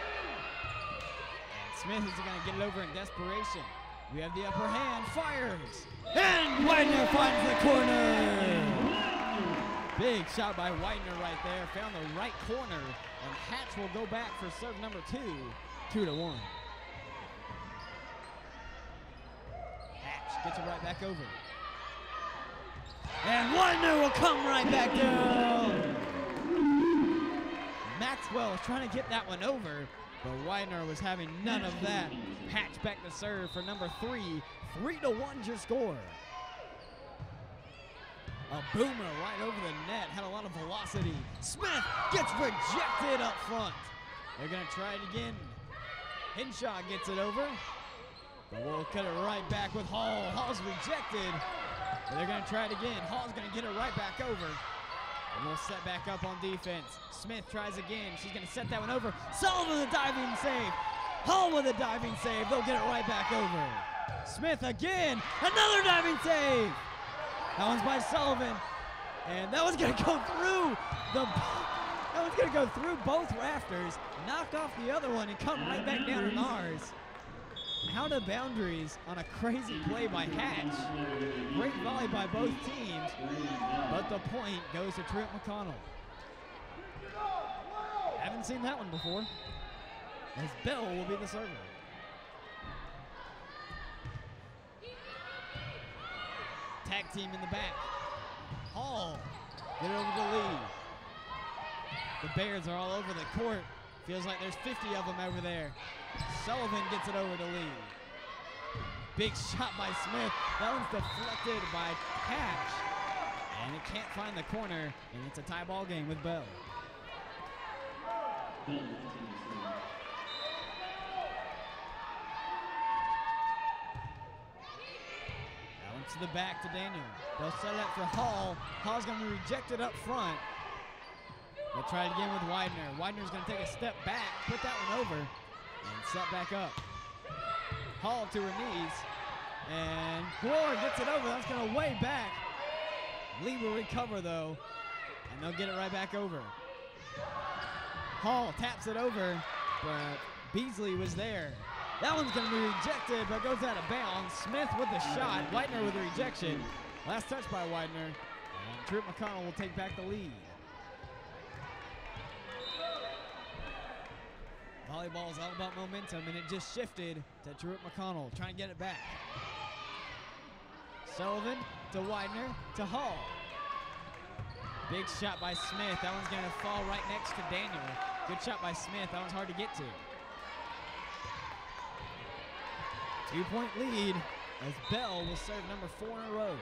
B: And Smith is going to get it over in desperation. We have the upper hand. Fires. And Widener finds the corner. Big shot by Widener right there. Found the right corner. And Hatch will go back for serve number 2. 2-1. Hatch gets it right back over. And Widener will come right back down. Maxwell is trying to get that one over, but Widener was having none of that. Hatch back to serve for number 3. 3-1 your score. A boomer right over the net, had a lot of velocity. Smith gets rejected up front. They're gonna try it again. Henshaw gets it over, but we'll cut it right back with Hall. Hall's rejected. But they're going to try it again. Hall's going to get it right back over. And we'll set back up on defense. Smith tries again. She's going to set that one over. Sullivan with a diving save. Hall with a diving save. They'll get it right back over. Smith again. Another diving save. That one's by Sullivan. And that one's going to go through that one's going to go through both rafters, knock off the other one, and come right back down on ours. Out of boundaries on a crazy play by Hatch. Great volley by both teams, but the point goes to Trent McConnell. Haven't seen that one before, as Bell will be the server. Tag team in the back. Hall, get it over to Lee. The Bears are all over the court. Feels like there's 50 of them over there. Sullivan gets it over to Lee. Big shot by Smith. That one's deflected by Hatch. And it can't find the corner, and it's a tie ball game with Bell. That one's to the back to Daniel. They'll set it up for Hall. Hall's going to be rejected up front. They'll try it again with Widener. Widener's going to take a step back, put that one over, and set back up. Hall to her knees, and Gore gets it over. That's going to way back. Lee will recover, though, and they'll get it right back over. Hall taps it over, but Beasley was there. That one's going to be rejected, but goes out of bounds. Smith with the shot. Widener with the rejection. Last touch by Widener, and Trent McConnell will take back the lead. Volleyball is all about momentum, and it just shifted to Truett McConnell, trying to get it back. Sullivan to Widener to Hall. Big shot by Smith. That one's going to fall right next to Daniel. Good shot by Smith. That one's hard to get to. 2-point lead as Bell will serve number 4 in a row.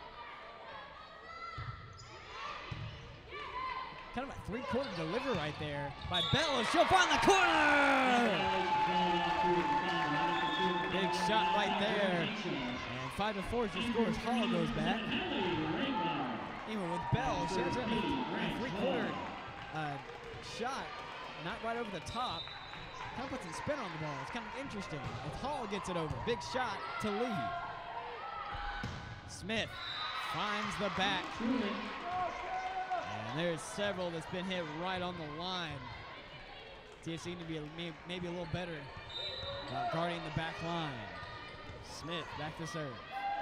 B: Kind of a three-quarter deliver right there by Bell. She'll find the corner! Big shot right there. And 5-4 is your score as Hall goes back. Even with Bell, she has a three-quarter shot. not right over the top. Kind of puts some spin on the ball. It's kind of interesting. As Hall gets it over. Big shot to Lee. Smith finds the back. And there's several that's been hit right on the line. TFC need to be maybe a little better about guarding the back line. Smith back to serve.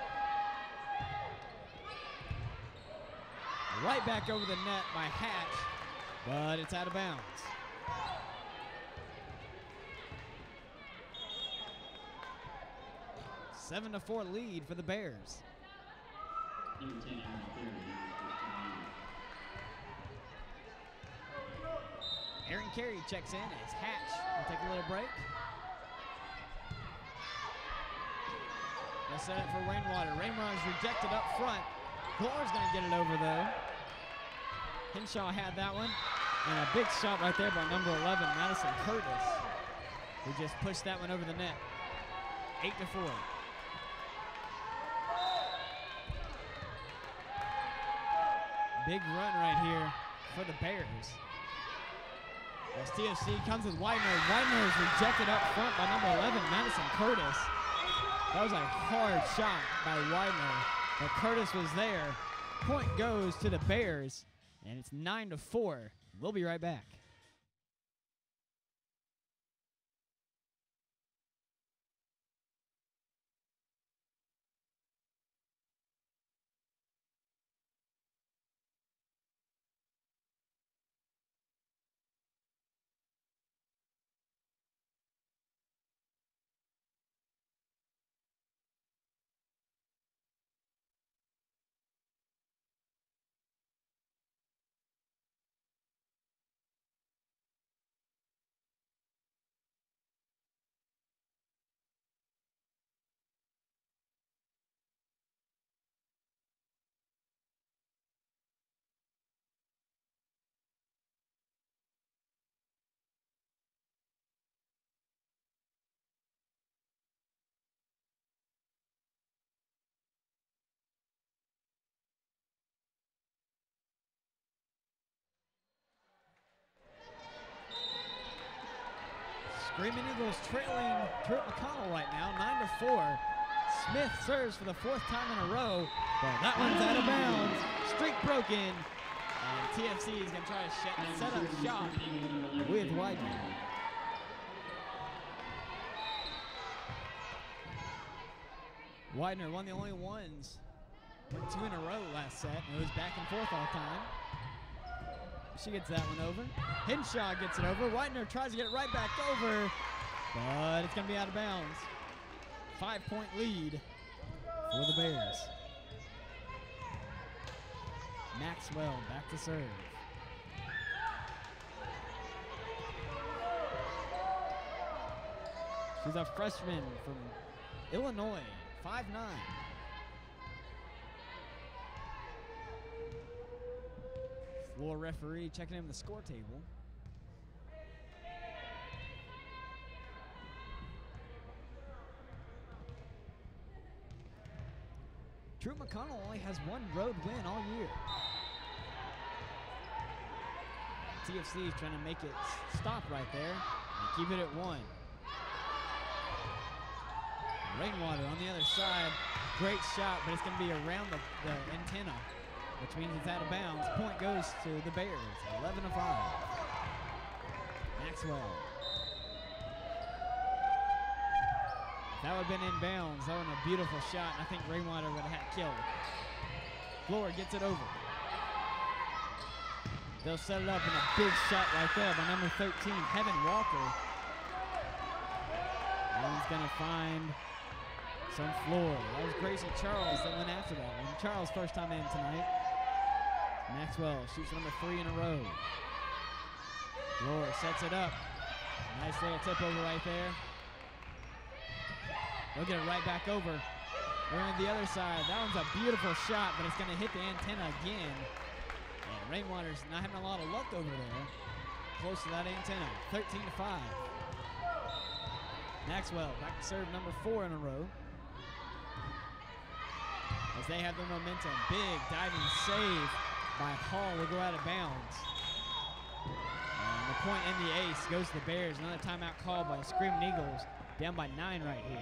B: Right back over the net by Hatch, but it's out of bounds. A 7-4 lead for the Bears. Aaron Carey checks in as Hatch will take a little break. They'll set it for Rainwater. Rainwater's rejected up front. Gore's going to get it over, though. Henshaw had that one. And a big shot right there by number 11, Madison Curtis, who just pushed that one over the net. 8-4. Big run right here for the Bears. As TFC comes with Widener. Widener is rejected up front by number 11, Madison Curtis. That was a hard shot by Widener, but Curtis was there. Point goes to the Bears, and it's 9-4. We'll be right back. Screaming Eagles trailing Truett McConnell right now, 9-4. Smith serves for the 4th time in a row, but that one's out of bounds. Streak broken, and TFC is going to try to set up shop with Widener. Widener, one of the only ones, went 2 in a row last set, and it was back and forth all time. She gets that one over. Henshaw gets it over. Widener tries to get it right back over, but it's going to be out of bounds. 5-point lead for the Bears. Maxwell back to serve. She's a freshman from Illinois, 5'9". Floor referee checking in the score table. Truett McConnell only has 1 road win all year. TFC is trying to make it stop right there and keep it at 1. Rainwater on the other side. Great shot, but it's going to be around the antenna, which means it's out of bounds. Point goes to the Bears, 11-5. Maxwell. If that would have been in bounds, that would have been a beautiful shot, and I think Rainwater would have had killed. Floor gets it over. They'll set it up in a big shot right there by number 13, Heaven Walker. One's going to find some floor. That was Gracie Charles that went after that one. Charles' first time in tonight. Maxwell shoots number 3 in a row. Floor sets it up. Nice little tip over right there. They'll get it right back over. We're on the other side. That one's a beautiful shot, but it's going to hit the antenna again. And Rainwater's not having a lot of luck over there. Close to that antenna. 13-5. Maxwell back to serve number 4 in a row. As they have the momentum. Big diving save by Hall will go out of bounds. And the point and the ace goes to the Bears. Another timeout called by the Screaming Eagles. Down by 9 right here.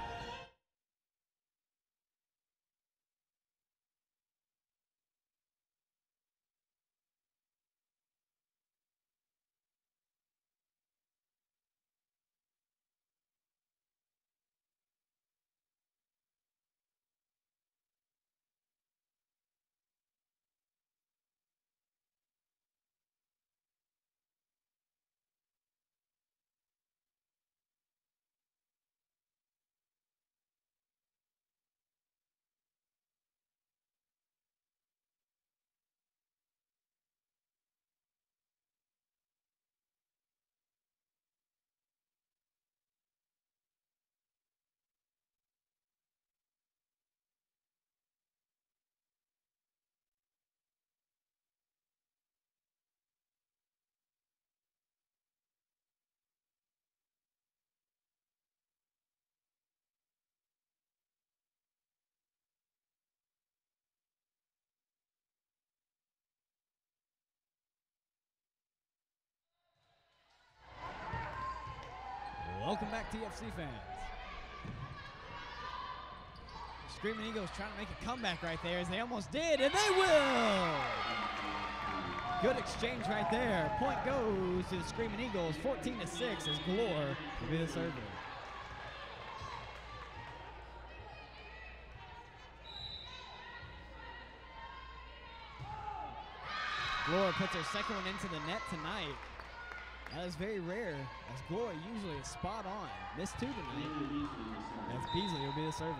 B: Welcome back, TFC fans. Screaming Eagles trying to make a comeback right there, as they almost did, and they will! Good exchange right there. Point goes to the Screaming Eagles, 14-6, as Glore will be the server. Glore puts her second one into the net tonight. That is very rare, as Glore usually is spot on. Missed 2 tonight. That's Beasley will be the server.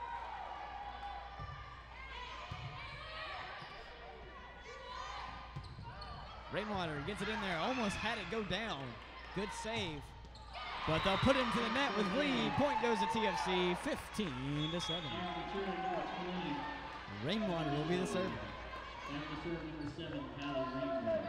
B: Rainwater gets it in there, almost had it go down. Good save, but they'll put it into the net with lead. Point goes to TFC, 15-7. Rainwater will be the server.
A: Number 7, Hallie Rainwater.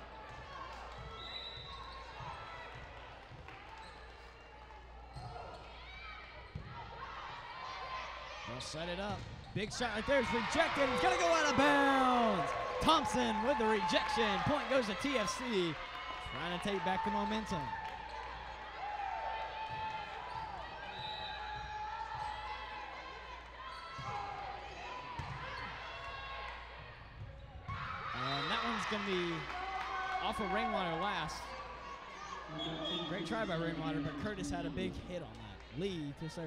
B: They'll set it up. Big shot right there is rejected. It's going to go out of bounds. Thompson with the rejection. Point goes to TFC. Trying to take back the momentum. And that one's going to be off of Rainwater last. Great try by Rainwater, but Curtis had a big hit on that. Lee to serve.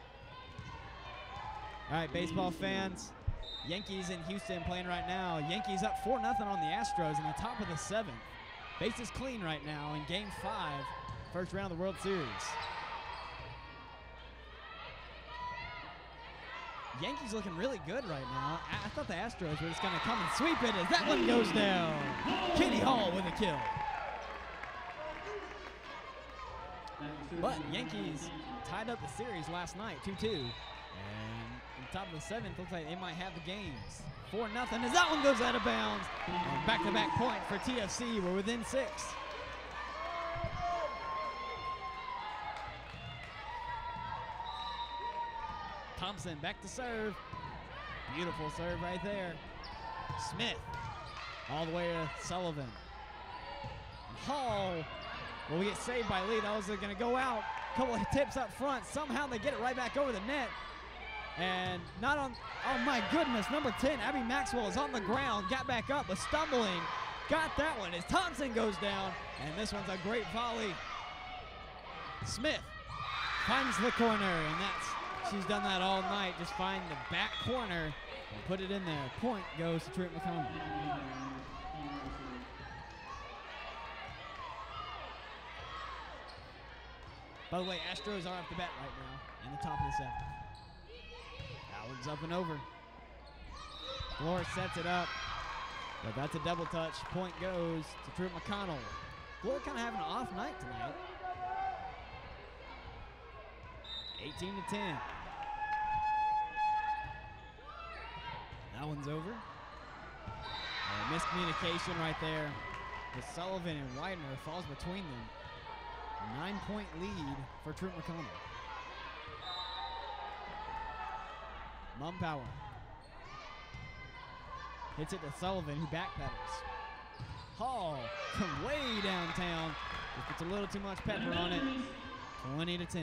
B: All right, baseball fans, Yankees in Houston playing right now. Yankees up 4-0 on the Astros in the top of the 7th. Bases clean right now in Game 5, first round of the World Series. Yankees looking really good right now. I thought the Astros were just going to come and sweep it as that one goes down. Kenny Hall with a kill. But Yankees tied up the series last night, 2-2. And top of the 7th, looks like they might have the games. 4-0 as that one goes out of bounds. And back-to-back point for TFC. We're within 6. Thompson back to serve. Beautiful serve right there. Smith all the way to Sullivan. And Hall will get saved by Lee. That was going to go out. Couple of tips up front. Somehow they get it right back over the net. And not on, oh my goodness, number 10, Abby Maxwell is on the ground, got back up, was stumbling, got that one as Thompson goes down, and this one's a great volley. Smith finds the corner, and she's done that all night, just find the back corner and put it in there. Point goes to Trent McCombie. By the way, Astros are up to bat right now in the top of the 7th. That one's up and over. Glore sets it up, but that's a double touch. Point goes to Trent McConnell. Glore kind of having an off night tonight. 18-10. That one's over. Miscommunication right there. With Sullivan and Widener falls between them. 9-point lead for Trent McConnell. Mumpower hits it to Sullivan, who backpedals. Hall from way downtown. Just puts a little too much pepper on it. 20-10.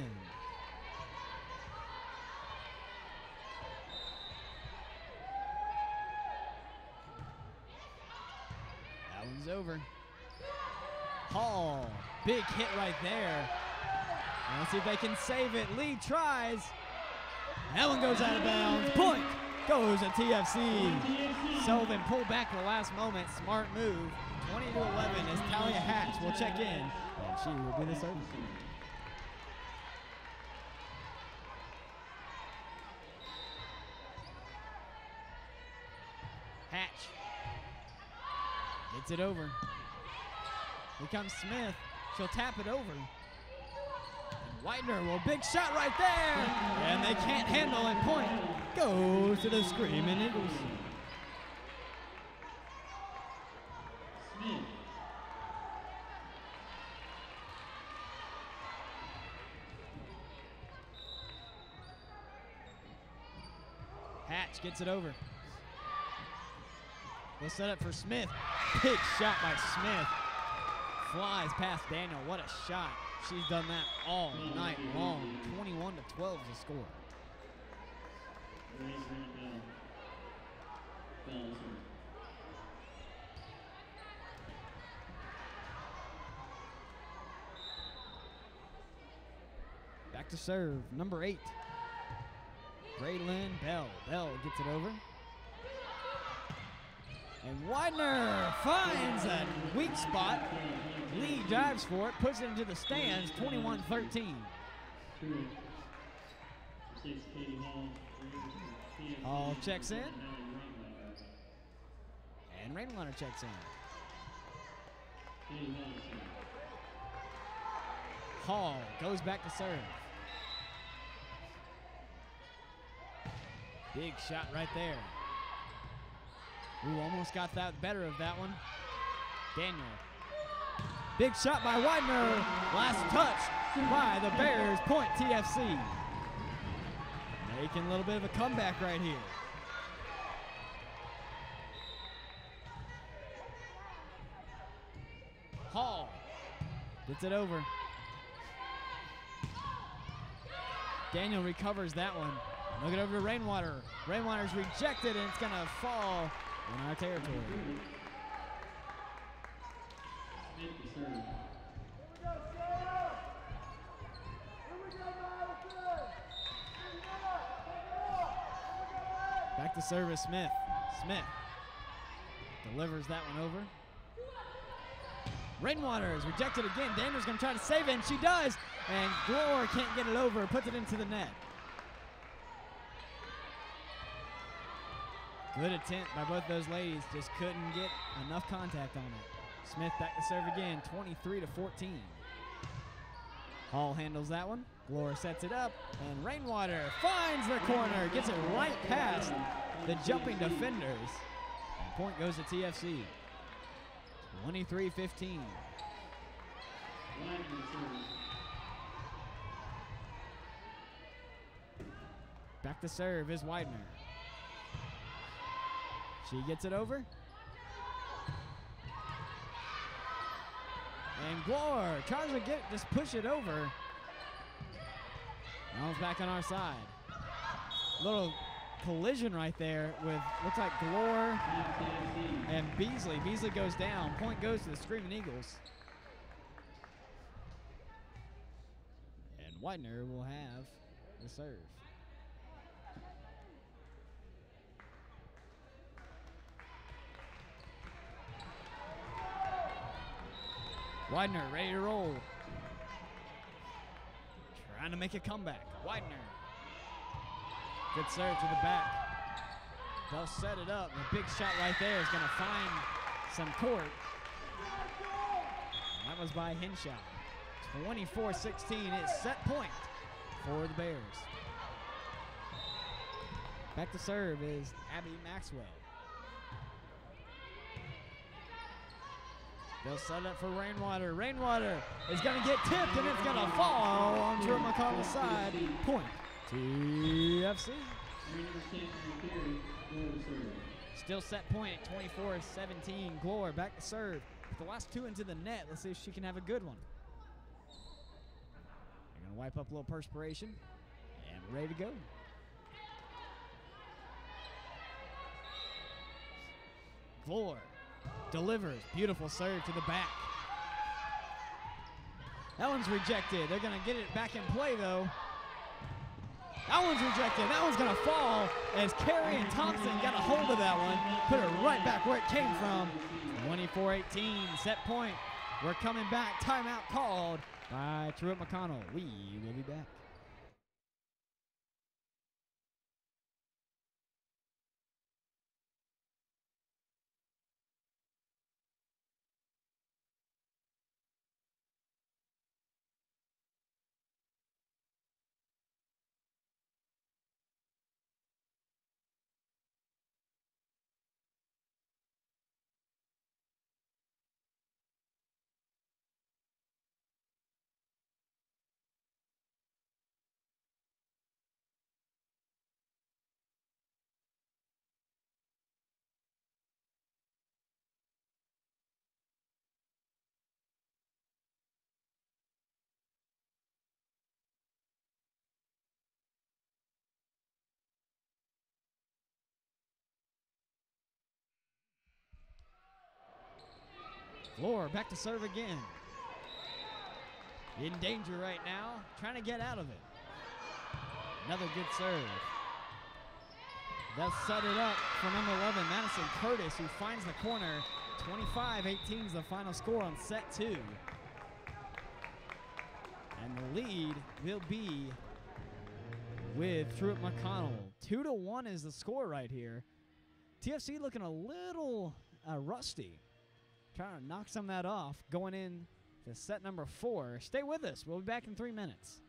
B: That one's over. Hall, big hit right there. Let's see if they can save it. Lee tries. That one goes out of bounds. Point goes to TFC. Sullivan pulled back at the last moment. Smart move. 20-11 as Talia Hatch will check in, and she will be the server. Hatch gets it over. Here comes Smith. She'll tap it over. And Widener will big shot right there. And they can't handle it. Point goes to the Screaming Eagles.
A: Smith.
B: Hatch gets it over. They'll set up for Smith. Big shot by Smith. Flies past Daniel. What a shot. She's done that all night long. 21-12 is the score. Back to serve, number 8. Braylon Bell. Bell gets it over. And Widener finds a weak spot. Lee dives for it, puts it into the stands, 21-13. Hall checks in. And Rainwater checks in. Hall goes back to serve. Big shot right there. Ooh, almost got that better of that one. Daniel. Big shot by Widener. Last touch by the Bears. Point TFC. Making a little bit of a comeback right here. Hall gets it over. Daniel recovers that one. Look it over to Rainwater. Rainwater's rejected, and it's going to fall in our territory. Back to service, Smith. Smith delivers that one over. Rainwater is rejected again. Daniel's going to try to save it, and she does. And Glore can't get it over, puts it into the net. Good attempt by both those ladies, just couldn't get enough contact on it. Smith back to serve again, 23-14. Hall handles that one. Glore sets it up, and Rainwater finds the corner, gets it right past the jumping defenders. And point goes to TFC, 23-15. Back to serve is Widener. She gets it over. And Glore tries to just push it over. Now it's back on our side. Little collision right there with, looks like Glore and Beasley. Beasley goes down. Point goes to the Screaming Eagles. And Widener will have the serve. Widener ready to roll. Trying to make a comeback. Widener. Good serve to the back. They'll set it up. A big shot right there is going to find some court. And that was by Henshaw. 24-16. It's set point for the Bears. Back to serve is Abby Maxwell. They'll set up for Rainwater. Rainwater is going to get tipped, and it's going to fall on Drew McConnell's side. Point TFC. Still set point at 24-17. Glore back to serve. With the last two into the net. Let's see if she can have a good one. They're going to wipe up a little perspiration. And we're ready to go. Glore delivers. Beautiful serve to the back. That one's rejected. They're going to get it back in play, though. That one's rejected. That one's going to fall as Carrie and Thompson got a hold of that one. Put it right back where it came from. 24-18, set point. We're coming back. Timeout called by Truett McConnell. We will be back. Glore back to serve again. In danger right now, trying to get out of it. Another good serve. They'll set it up for number 11, Madison Curtis, who finds the corner. 25-18 is the final score on set two. And the lead will be with Truett McConnell. 2-1 is the score right here. TFC looking a little rusty. Trying to knock some of that off going in to set number 4. Stay with us. We'll be back in 3 minutes.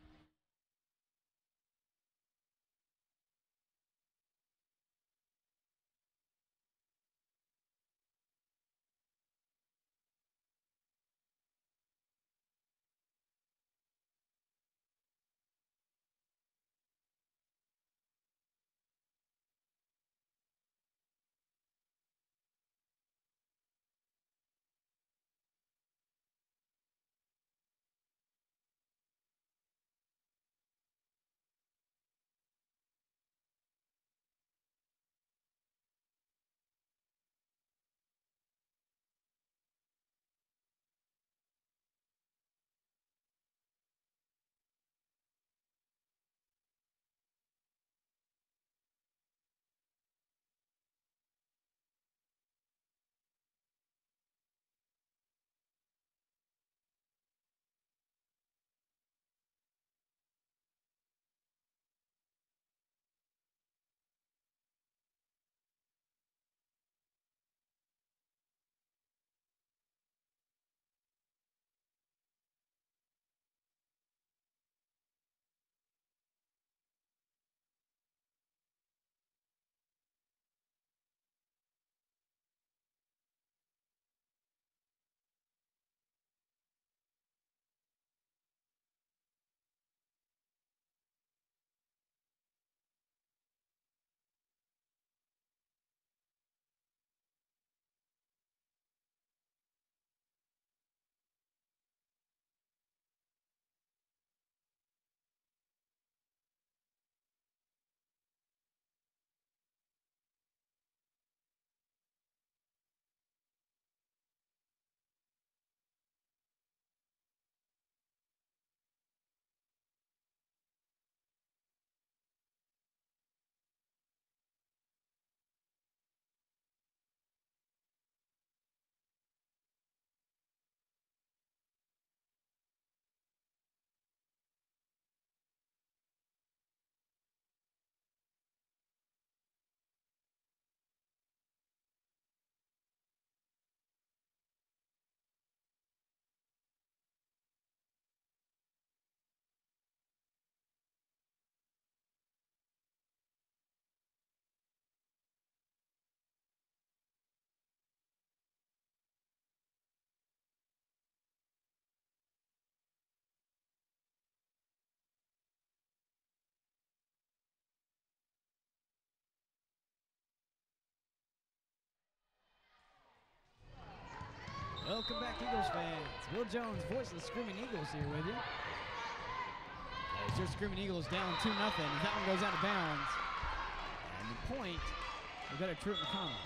B: Welcome back, Eagles fans. Will Jones, voice of the Screaming Eagles, here with you. As your Screaming Eagles down 2-0, as that one goes out of bounds. And the point, we got a Truett McConnell.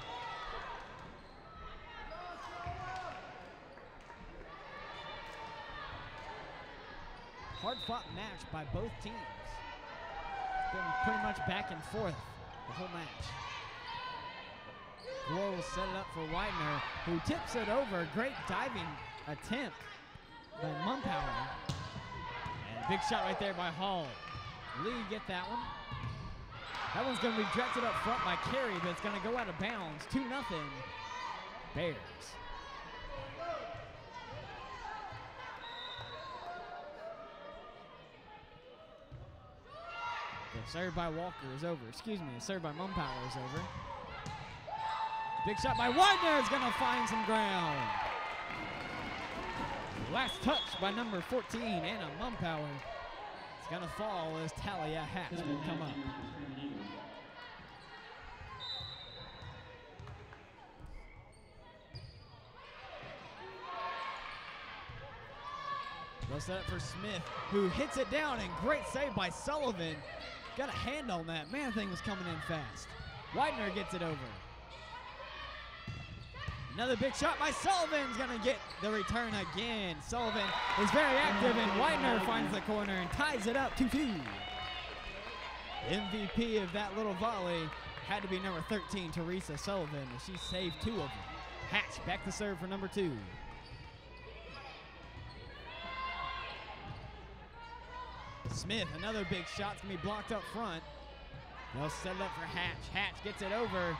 B: Hard-fought match by both teams. It's been pretty much back and forth the whole match. Glore will set it up for Widener, who tips it over. Great diving attempt by Mumpower. And a big shot right there by Hall. Lee get that one. That one's going to be directed up front by Carey, but it's going to go out of bounds. 2-0 Bears. The serve by Walker is over. Excuse me, the serve by Mumpower is over. Big shot by Widener is going to find some ground. Last touch by number 14, Anna Mumpower. It's going to fall as Talia Hatch will come up. They'll set up for Smith, who hits it down, and great save by Sullivan. Got a hand on that. Man, that thing was coming in fast. Widener gets it over. Another big shot by Sullivan's gonna get the return again. Sullivan is very active, and Widener finds the corner and ties it up 2-2. MVP of that little volley had to be number 13, Teresa Sullivan, and she saved 2 of them. Hatch back to serve for number 2. Smith, another big shot's gonna be blocked up front. They'll set it up for Hatch. Hatch gets it over.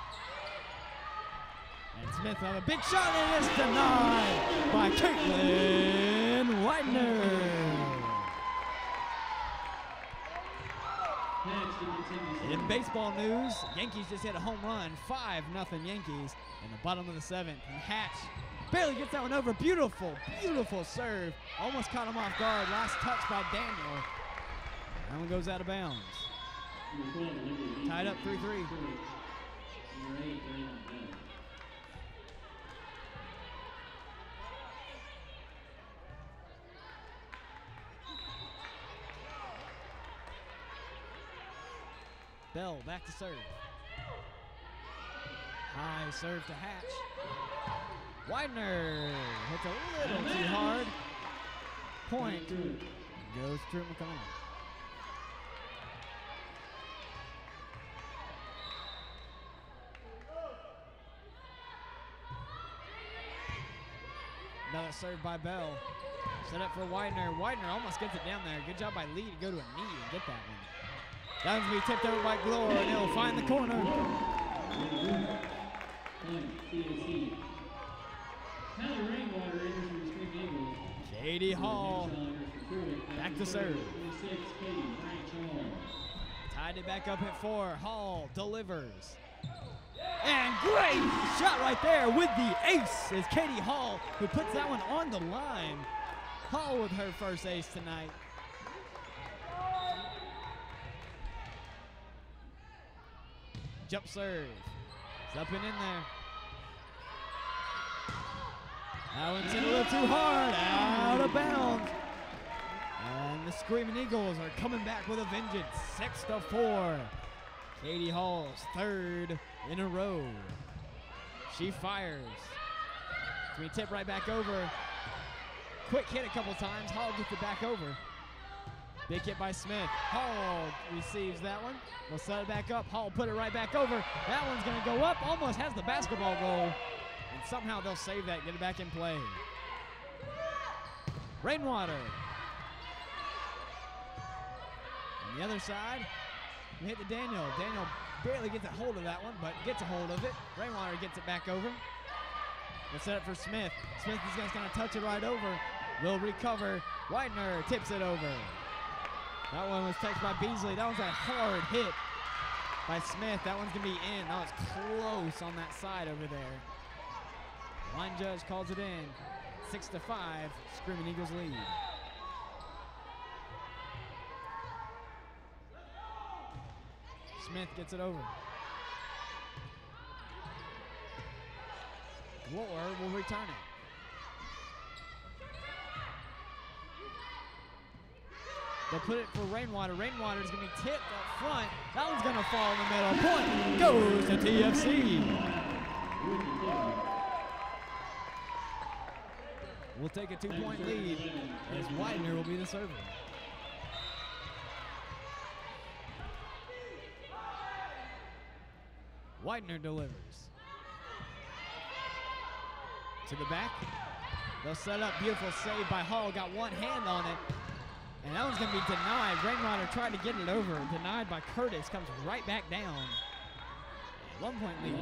B: And Smith will have a big shot, and it's denied by Caitlin Widener. In baseball news, Yankees just hit a home run, 5-0 Yankees in the bottom of the 7th. And Hatch barely gets that one over. Beautiful, beautiful serve. Almost caught him off guard. Last touch by Daniel. That one goes out of bounds. Tied up 3-3. Bell back to serve. High serve to Hatch. Widener hits a little too hard. Point goes to McConnell. Another serve by Bell. Set up for Widener. Widener almost gets it down there. Good job by Lee to go to a knee and get that one. That one's going to be tipped over by Glore, and he'll find the corner. Katie Hall back to serve. Tied it back up at 4. Hall delivers. And great shot right there with the ace is Katie Hall, who puts that one on the line. Hall with her first ace tonight. Jump serve. It's up and in there. That one's in a little too hard. Out of bounds. And the Screaming Eagles are coming back with a vengeance. 6-4. Katie Hall's 3rd in a row. She fires. It's going to be tipped right back over. Quick hit a couple times. Hall gets it back over. Big hit by Smith. Hall receives that one. We'll set it back up. Hall put it right back over. That one's going to go up. Almost has the basketball goal. And somehow they'll save that, get it back in play. Rainwater. On the other side, we hit to Daniel. Daniel barely gets a hold of that one, but gets a hold of it. Rainwater gets it back over. We'll set it for Smith. Smith is just going to touch it right over. Will recover. Widener tips it over. That one was touched by Beasley. That was a hard hit by Smith. That one's going to be in. That was close on that side over there. Line judge calls it in. 6-5, Screaming Eagles lead. Smith gets it over. Glore will return it. They'll put it for Rainwater. Rainwater's going to be tipped up front. That one's going to fall in the middle. Point goes to TFC. We'll take a 2-point lead as Widener will be the server. Widener delivers. To the back. They'll set up. Beautiful save by Hall. Got one hand on it. And that one's going to be denied. Rainwater tried to get it over. Denied by Curtis. Comes right back down. 1-point lead.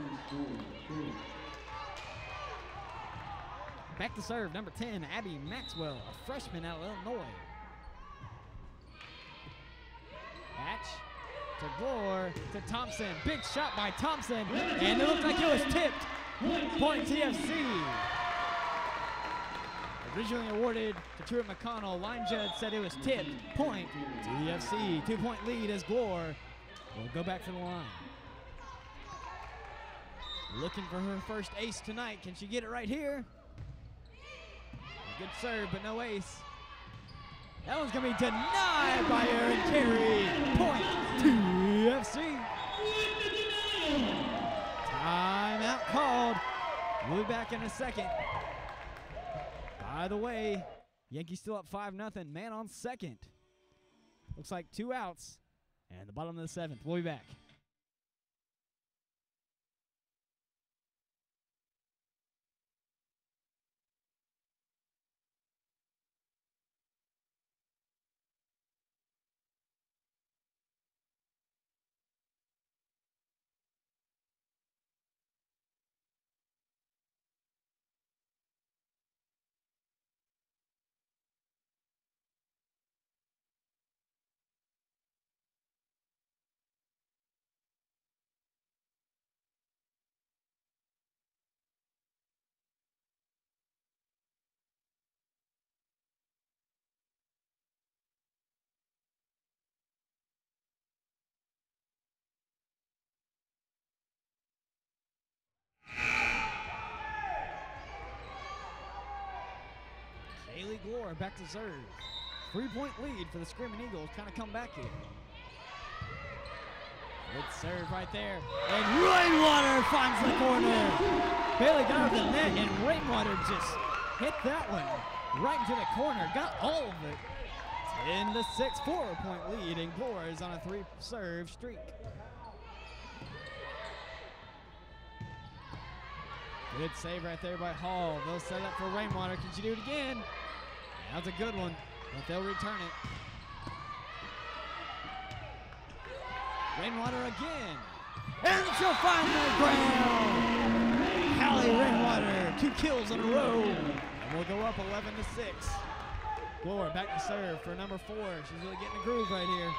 B: Back to serve, number 10, Abby Maxwell, a freshman out of Illinois. Hatch to Glore to Thompson. Big shot by Thompson. And it looks like it was tipped. Point TFC. Originally awarded to Truett McConnell. Line judge said it was tipped. Point TFC. 2-point lead as Glore will go back to the line. Looking for her first ace tonight. Can she get it right here? Good serve, but no ace. That one's going to be denied by Erin Carey. Point TFC. Timeout called. We'll be back in a second. By the way, Yankees still up 5-0. Man on second. Looks like 2 outs. And the bottom of the 7th. We'll be back. Kaylee Glore back to serve. 3-point lead for the Screaming Eagles. Trying to come back here. Good serve right there. And Rainwater finds the corner. Bailey got out of the net, and Rainwater just hit that one right into the corner. Got all of it. 10-6, 4-point lead, and Glore is on a 3-serve streak. Good save right there by Hall. They'll set up for Rainwater. Can she do it again? That's a good one, but they'll return it. Rainwater again. And she'll find the ground. Hallie Rainwater, 2 kills in a row. And we'll go up 11-6. Glore back to serve for number 4. She's really getting the groove right here.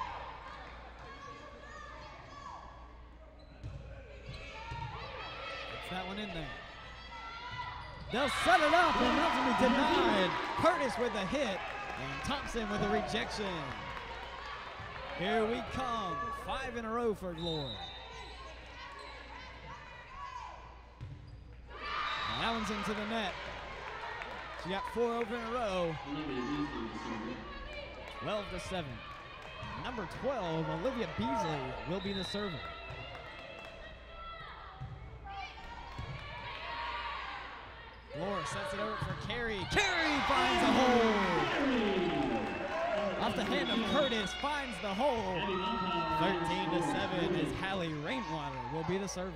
B: Gets that one in there. They'll set it up, and that's going to be denied. Curtis with a hit, and Thompson with a rejection. Here we come. 5 in a row for Glore. And that one's into the net. She got 4 over in a row. 12-7. Number 12, Olivia Beasley, will be the server. Glore sets it over for Carey. Carey finds a hole. Off the hand of Curtis, finds the hole. 13-7 as Hallie Rainwater will be the server.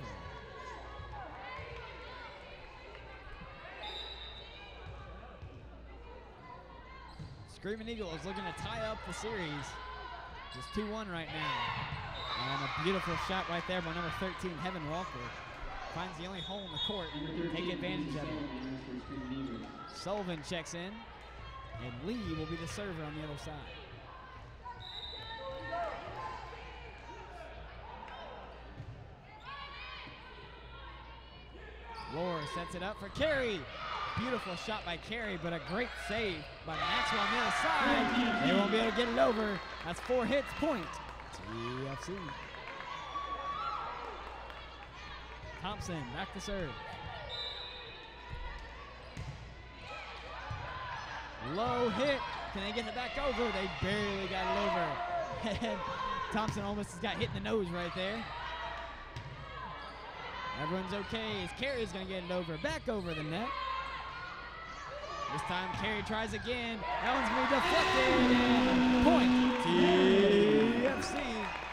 B: Screaming Eagles looking to tie up the series. Just 2-1 right now. And a beautiful shot right there by number 13, Heaven Walker. Finds the only hole in the court and take advantage of it. Sullivan checks in, and Lee will be the server on the other side. Glore sets it up for Carey. Beautiful shot by Carey, but a great save by Maxwell on the other side. They won't be able to get it over. That's 4 hits, point TFC. Thompson back to serve. Low hit, Can they get it back over? They barely got it over. And Thompson almost got hit in the nose right there. Everyone's okay as Carey's going to get it over. Back over the net. This time Carey tries again. That one's going to be deflected. Point TFC.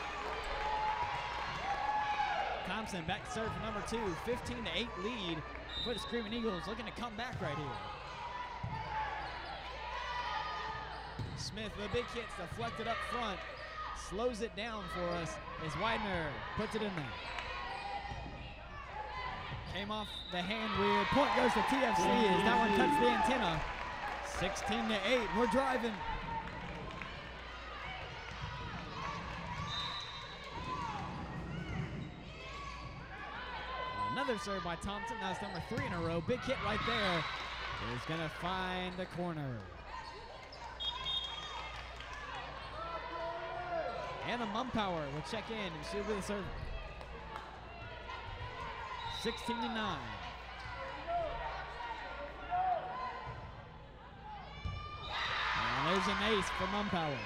B: Thompson back to serve for number 2. 15-8 lead for the Screaming Eagles, looking to come back right here. Smith with a big hit, deflected up front. Slows it down for us as Widener puts it in there. Came off the hand weird. Point goes to TFC as that one cuts the antenna. 16-8, we're driving. Another serve by Thompson. That's number 3 in a row. Big hit right there. Is going to find the corner. Anna Mumpower will check in and she'll be the server. 16-9. And there's an ace for Mumpower.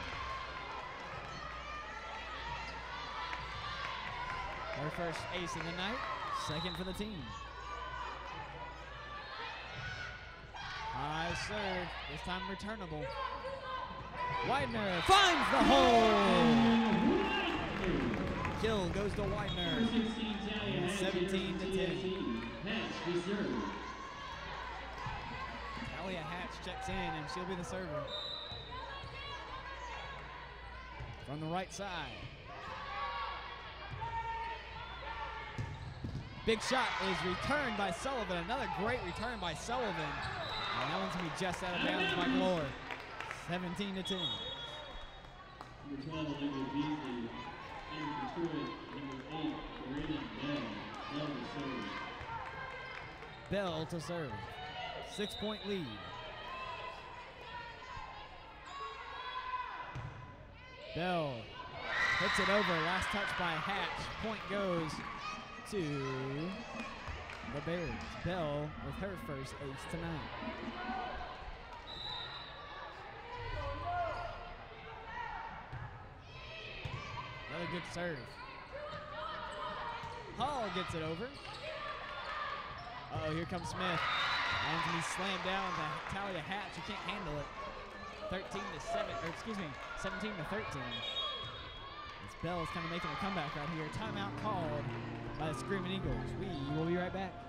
B: Her first ace of the night, second for the team. High serve, this time returnable. Widener finds the hole. Kill goes to Widener. 17-10. Talia Hatch checks in and she'll be the server. From the right side. Big shot is returned by Sullivan. Another great return by Sullivan. And that one's going to be just out of bounds by Glore. 17-10.
A: Number 12, Olivia Beasley. Number 8, Brandon Bell.
B: Bell to serve. 6-point lead. Bell hits it over. Last touch by Hatch. Point goes to the Bears. Bell with her first ace tonight. Another good serve. Hall gets it over. Uh-oh, here comes Smith. And he's slammed down to Talia Hatch. You can't handle it. 17-13. This Bell is kind of making a comeback right here. Timeout called by the Screaming Eagles. We will be right back.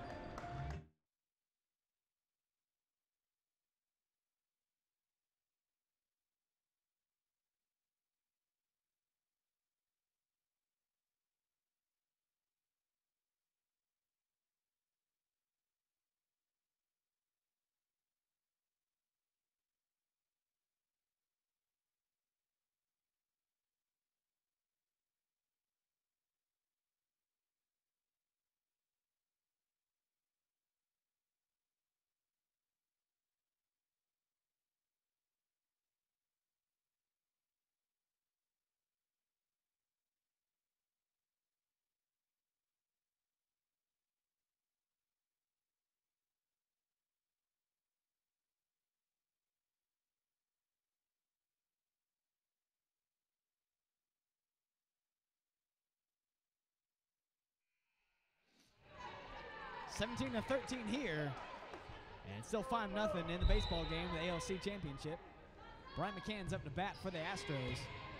B: (17-13) here, and still 5-0 in the baseball game, the ALC championship. Brian McCann's up to bat for the Astros.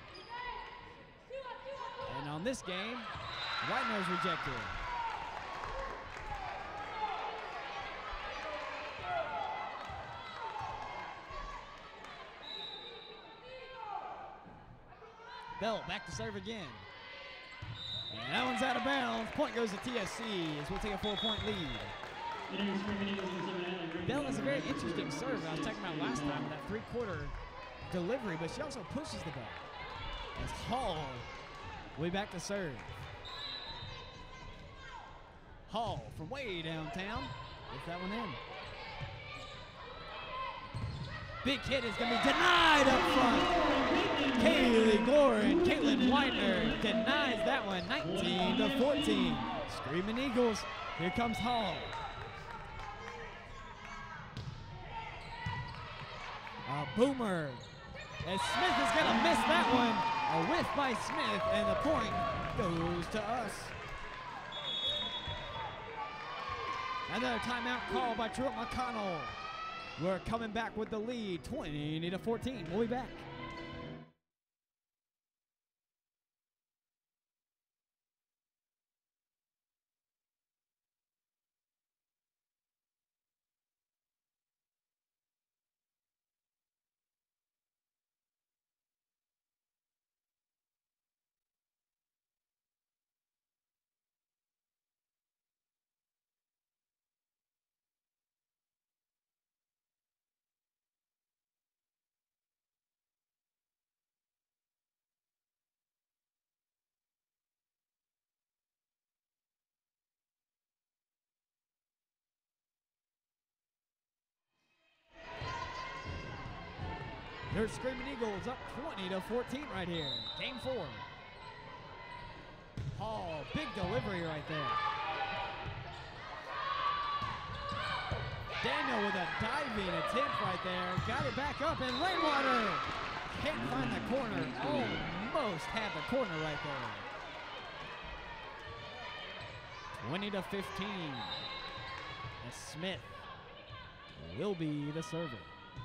B: And on this game, Widener's rejected. Bell back to serve again. And that one's out of bounds. Point goes to TSC as we'll take a 4-point lead. Bell is a very interesting serve. I was talking about last time, that 3-quarter delivery, but she also pushes the ball. As Hall way back to serve. Hall from way downtown. Gets that one in. Big hit is going to be denied up front. Kaylee Gore and Caitlin Widener denies that one, 19-14. Screaming Eagles, here comes Hall. A boomer And Smith is going to miss that one. A whiff by Smith, and the point goes to us. Another timeout call by Truett McConnell. We're coming back with the lead, 20-14. We'll be back. Your Screaming Eagles up 20-14 right here. Game 4. Hall, big delivery right there. Daniel with a diving attempt right there. Got it back up, and Rainwater can't find the corner. Almost had the corner right there. 20-15. And Smith will be the server.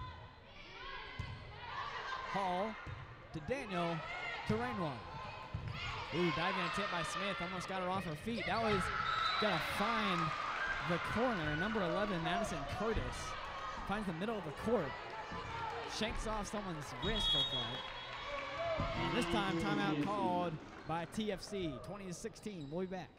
B: Hall to Daniel to Rainwater. Ooh, diving attempt by Smith. Almost got her off her feet. That was gonna find the corner. Number 11, Madison Curtis, finds the middle of the court. Shanks off someone's wrist like that. And this time, timeout called by TFC. 20-16. We'll be back.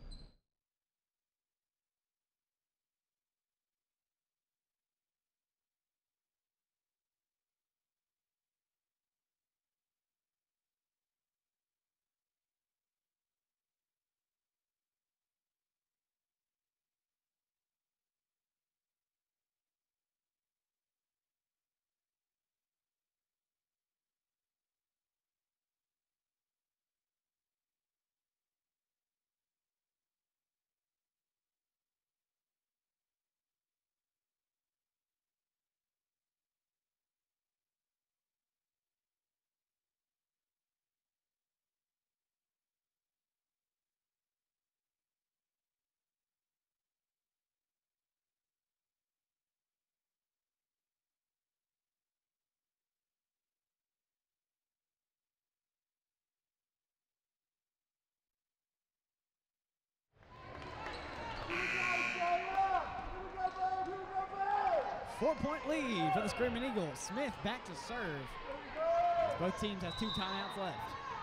B: Four-point lead for the Screaming Eagles. Smith back to serve. Both teams have 2 timeouts left.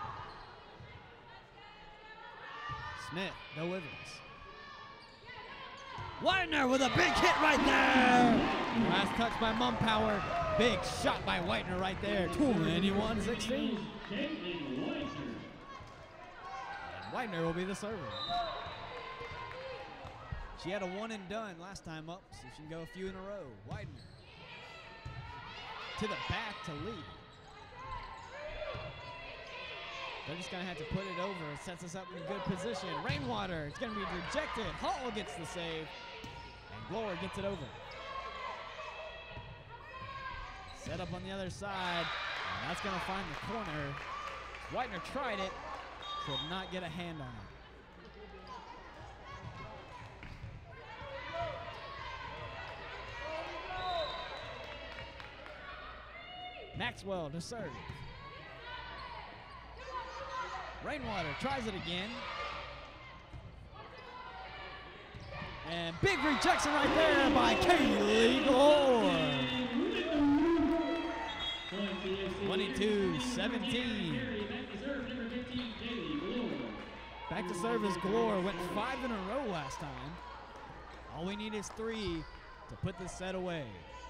B: Smith delivers. Whitener with a big hit right there. Last touch by Mumpower. Big shot by Whitener right there. 21-16. And Whitener will be the server. She had a one and done last time up, so she can go a few in a row. Widener to the back to Lee. They're just gonna have to put it over. It sets us up in a good position. Rainwater, it's gonna be rejected. Hall gets the save, and Glory gets it over. Set up on the other side, and that's gonna find the corner. Whitener tried it, could not get a hand on it. Maxwell to serve. Rainwater tries it again. And big rejection right there by Kaylee Glore. 22-17. Back to serve as Glore. Went 5 in a row last time. All we need is 3 to put this set away.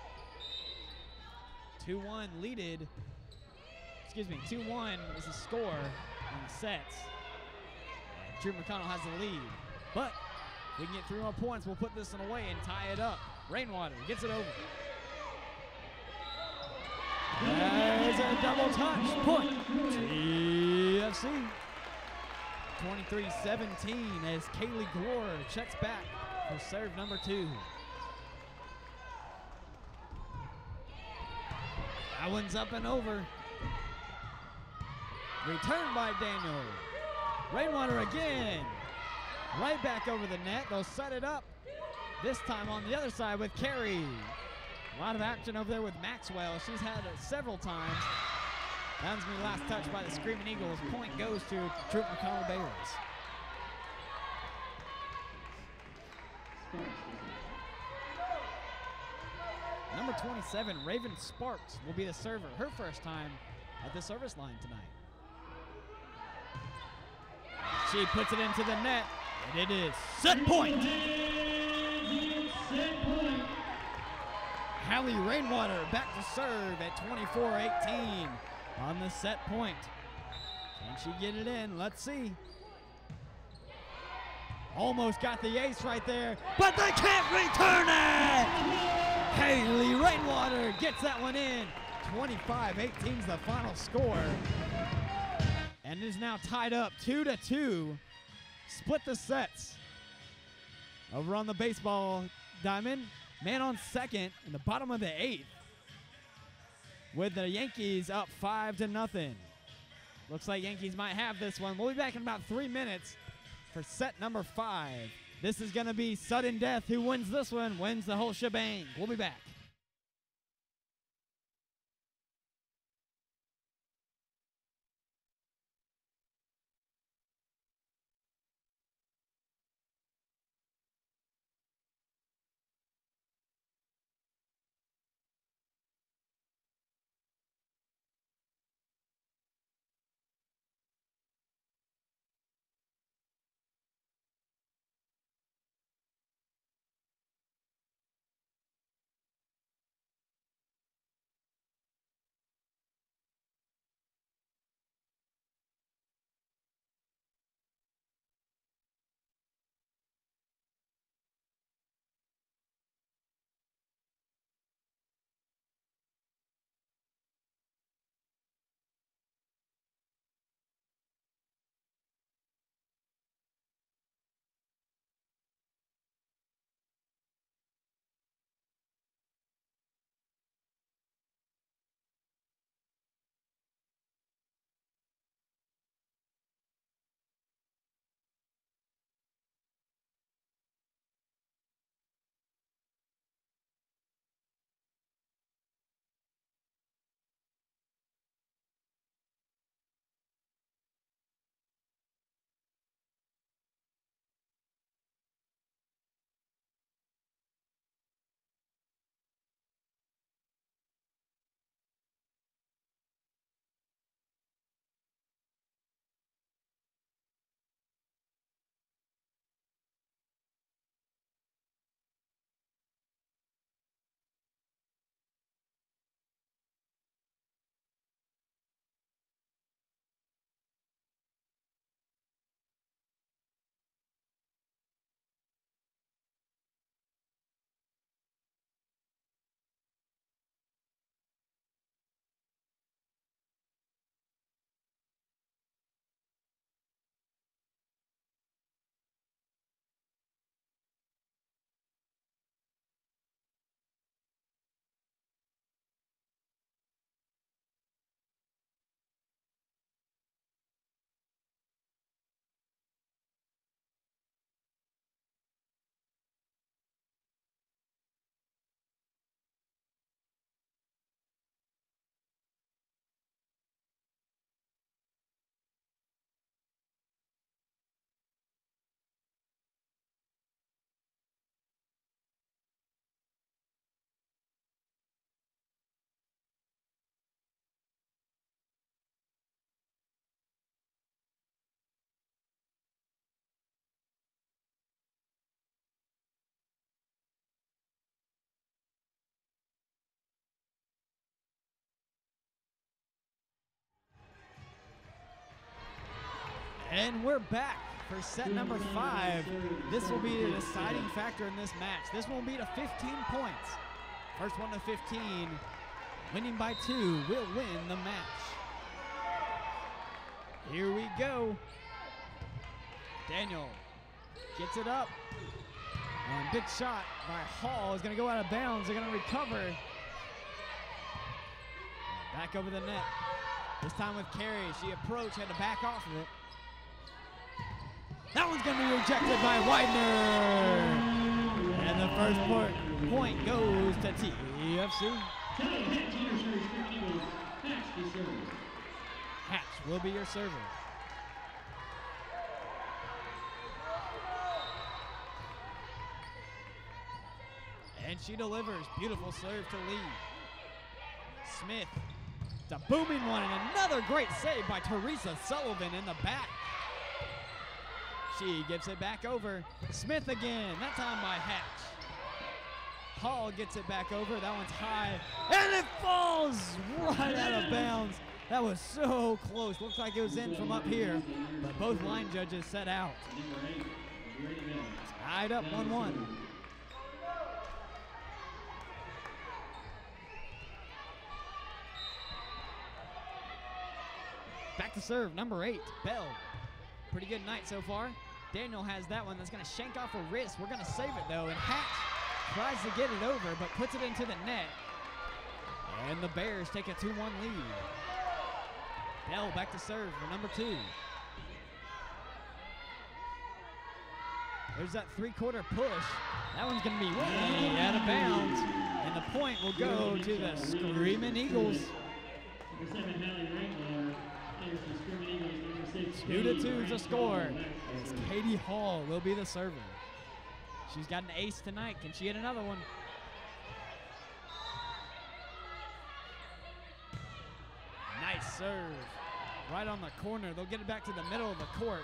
B: 2-1 leaded. Excuse me, 2-1 is the score on the sets. And Drew McConnell has the lead. But if we can get 3 more points, we'll put this one away and tie it up. Rainwater gets it over. There's a double touch. Point. TFC. 23-17 as Kaylee Glore checks back for serve number 2. That one's up and over. Returned by Daniel. Rainwater again. Right back over the net. They'll set it up. This time on the other side with Carey. A lot of action over there with Maxwell. She's had it several times. That's going to be last touch by the Screaming Eagles. Point goes to Troop McConnell Bayless. Number 27, Raven Sparks, will be the server. Her first time at the service line tonight. She puts it into the net, and it is set point. Hallie Rainwater back to serve at 24-18 on the set point. Can she get it in? Let's see. Almost got the ace right there, but they can't return it! Haley Rainwater gets that one in. 25-18 is the final score. And it is now tied up 2-2. Split the sets. Over on the baseball diamond, man on second in the bottom of the 8th. With the Yankees up 5-0. Looks like Yankees might have this one. We'll be back in about 3 minutes for set number 5. This is going to be sudden death. Who wins this one wins the whole shebang. We'll be back. And we're back for set number 5. This will be the deciding factor in this match. This one will be to 15 points. First one to 15, winning by 2 will win the match. Here we go. Daniel gets it up. And big shot by Hall is going to go out of bounds. They're going to recover. Back over the net. This time with carry. She approached, had to back off of it. That one's going to be rejected by Widener. And the first point goes to TFC. Hatch will be your server. And she delivers. Beautiful serve to lead. Smith. It's a booming one and another great save by Teresa Sullivan in the back. She gives it back over. Smith again, that time by Hatch. Hall gets it back over. That one's high. And it falls right out of bounds. That was so close. Looks like it was in from up here. But both line judges set out. Tied up 1-1. Back to serve, number 8, Bell. Pretty good night so far. Daniel has that one that's going to shank off a wrist. We're going to save it, though, and Hatch tries to get it over, but puts it into the net. And the Bears take a 2-1 lead. Bell back to serve for number 2. There's that three-quarter push. That one's going to be way out of bounds. And the point will go to the Screaming Eagles. 2-2 is the score. As Katie Hall will be the server. She's got an ace tonight. Can she hit another one? Nice serve. Right on the corner. They'll get it back to the middle of the court.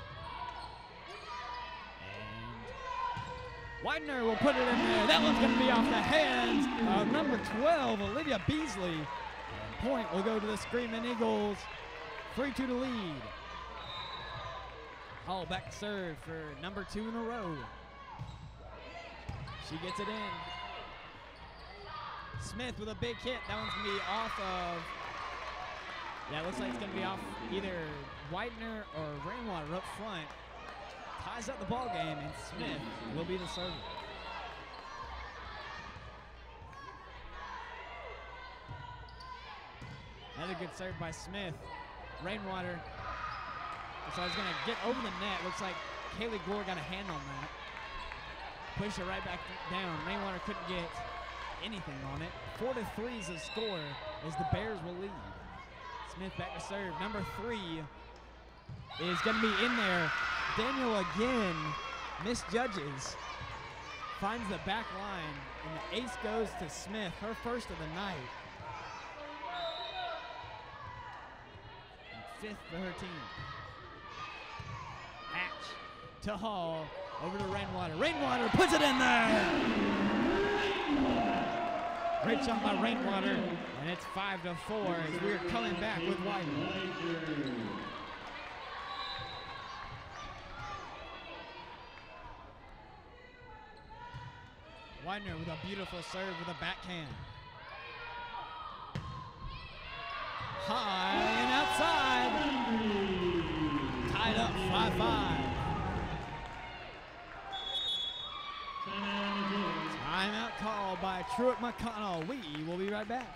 B: And Widener will put it in there. That one's going to be off the hands of number 12, Olivia Beasley. And point will go to the Screaming Eagles. 3-2 to lead. Hall back to serve for number 2 in a row. She gets it in. Smith with a big hit. That one's going to be off of, yeah, it looks like it's going to be off either Widener or Rainwater up front. Ties up the ball game, and Smith will be the server. Another good serve by Smith. Rainwater. So I was going to get over the net. Looks like Kaylee Gore got a hand on that. Push it right back down. Rainwater couldn't get anything on it. 4-3 is the score as the Bears will lead. Smith back to serve. Number 3 is going to be in there. Daniel again misjudges. Finds the back line, and the ace goes to Smith, her first of the night. 5th for her team. Hatch to Hall, over to Rainwater. Rainwater puts it in there! Great shot by Rainwater, and it's 5-4 as we're coming back with Widener. Widener with a beautiful serve with a backhand. High and outside. Tied up 5-5. Timeout call by Truett McConnell. We will be right back.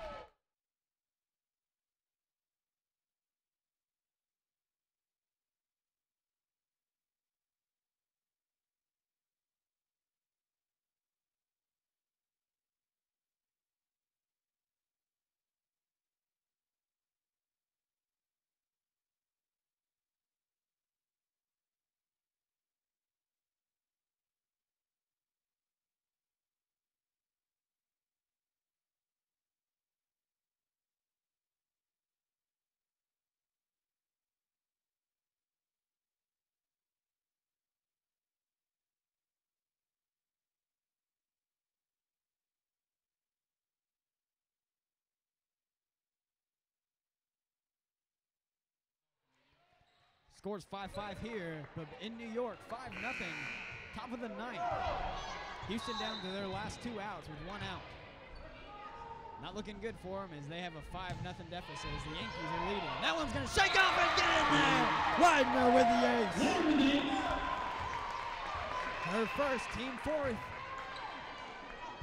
B: Scores 5-5 here, but in New York, 5-0, top of the ninth. Houston down to their last 2 outs with 1 out. Not looking good for them as they have a 5-0 deficit as the Yankees are leading. That one's going to shake off and get in there! Widener with the ace. Her first, team 4th.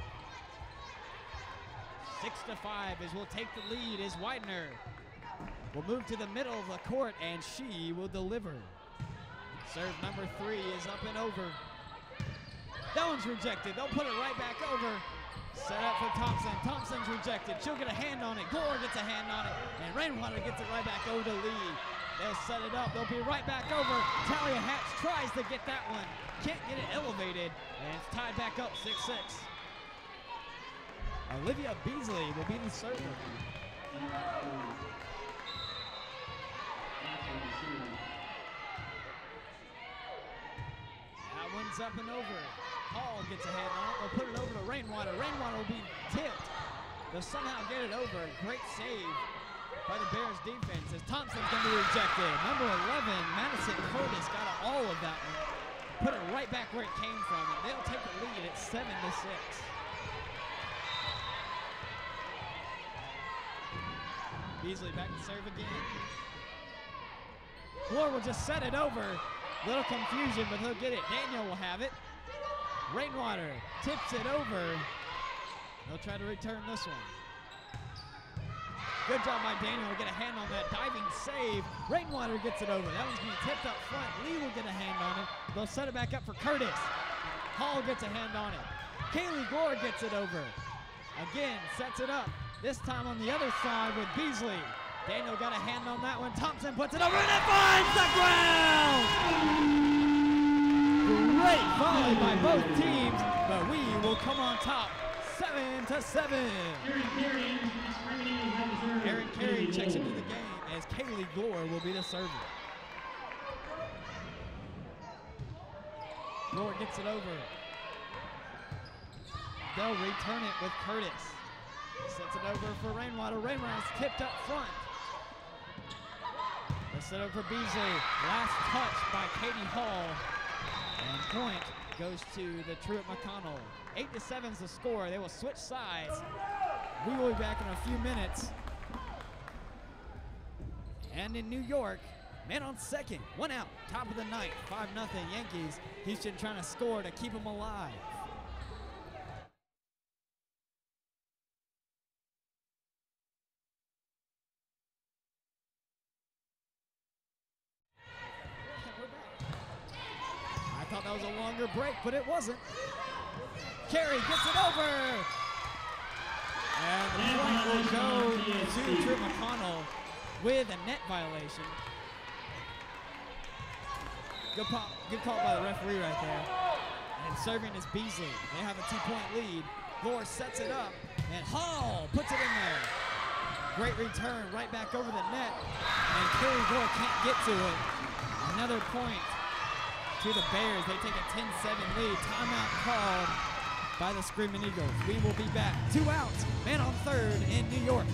B: 6-5 as we'll take the lead as Widener will move to the middle of the court, and she will deliver. Serve number 3 is up and over. That one's rejected. They'll put it right back over. Set up for Thompson. Thompson's rejected. She'll get a hand on it. Glore gets a hand on it. And Rainwater gets it right back over to Lee. They'll set it up. They'll be right back over. Talia Hatch tries to get that one. Can't get it elevated. And it's tied back up 6-6. Olivia Beasley will be the server. That one's up and over. Hall gets a hand on it. They'll put it over to Rainwater. Rainwater will be tipped. They'll somehow get it over. Great save by the Bears defense as Thompson's going to be rejected. Number 11, Madison Curtis, got all of that one. Put it right back where it came from. And they'll take the lead at 7-6. Beasley back to serve again. Glore will just set it over. Little confusion, but he'll get it. Daniel will have it. Rainwater tips it over. They'll try to return this one. Good job by Daniel to get a hand on that diving save. Rainwater gets it over. That one's being tipped up front. Lee will get a hand on it. They'll set it back up for Curtis. Hall gets a hand on it. Kaylee Glore gets it over. Again, sets it up. This time on the other side with Beasley. Daniel got a hand on that one. Thompson puts it over and it finds the ground! Great volley by both teams, but we will come on top 7-7. Aaron Carey checks into the game as Kaylee Glore will be the server. Glore gets it over. They'll return it with Curtis. Sets it over for Rainwater. Rainwater's tipped up front. They set over for Beasley. Last touch by Katie Hall. And point goes to the Truett McConnell. 8-7 is the score. They will switch sides. We will be back in a few minutes. And in New York, man on second, 1 out, top of the ninth, 5-0 Yankees. Houston trying to score to keep them alive. I thought that was a longer break, but it wasn't. Carey gets it over. And the point will go to Truett McConnell with a net violation. Good call by the referee right there. And serving is Beasley. They have a 2-point lead. Glore sets it up, and Hall puts it in there. Great return right back over the net, and Carey Glore can't get to it. Another point to the Bears. They take a 10-7 lead. Timeout called by the Screaming Eagles. We will be back. 2 outs, man on third in New York.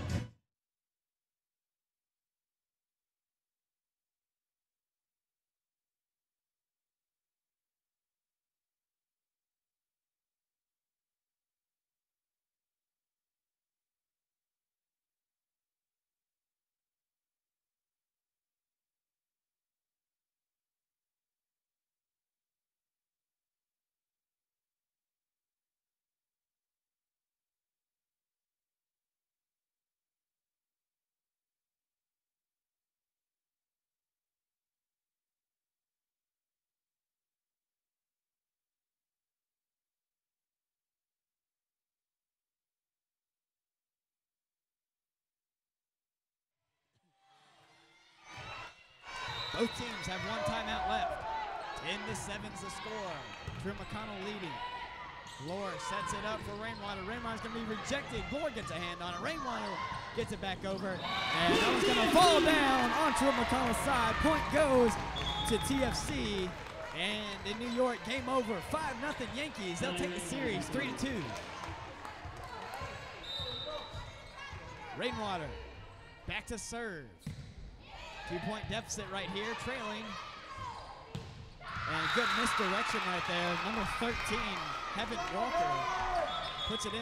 B: Both teams have 1 timeout left. 10-7's the score. Truett McConnell leading. Glore sets it up for Rainwater. Rainwater's going to be rejected. Glore gets a hand on it. Rainwater gets it back over. And that one's going to fall down on Truett McConnell's side. Point goes to TFC. And in New York, game over. 5-0 Yankees. They'll take the series 3-2. Rainwater back to serve. 2-point deficit right here, trailing. And good misdirection right there. Number 13, Heaven Walker, puts it in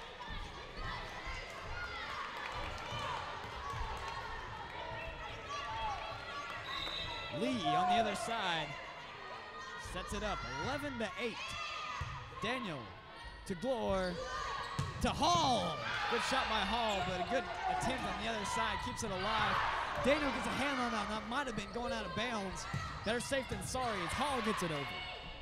B: there. Lee on the other side sets it up, 11-8. Daniel to Glore. to Hall. Good shot by Hall, but a good attempt on the other side. Keeps it alive. Daniel gets a hand on that. That might have been going out of bounds. Better safe than sorry as Hall gets it over.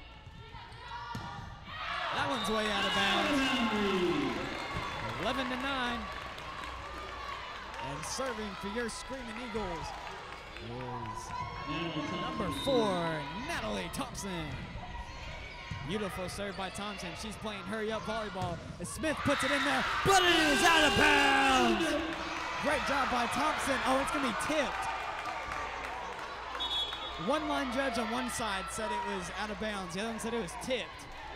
B: That one's way out of bounds. 11-9. And serving for your Screaming Eagles is number 4, Natalie Thompson. Beautiful serve by Thompson. She's playing hurry-up volleyball. And Smith puts it in there, but it is out of bounds. Great job by Thompson. Oh, it's going to be tipped. One line judge on one side said it was out of bounds. The other one said it was tipped.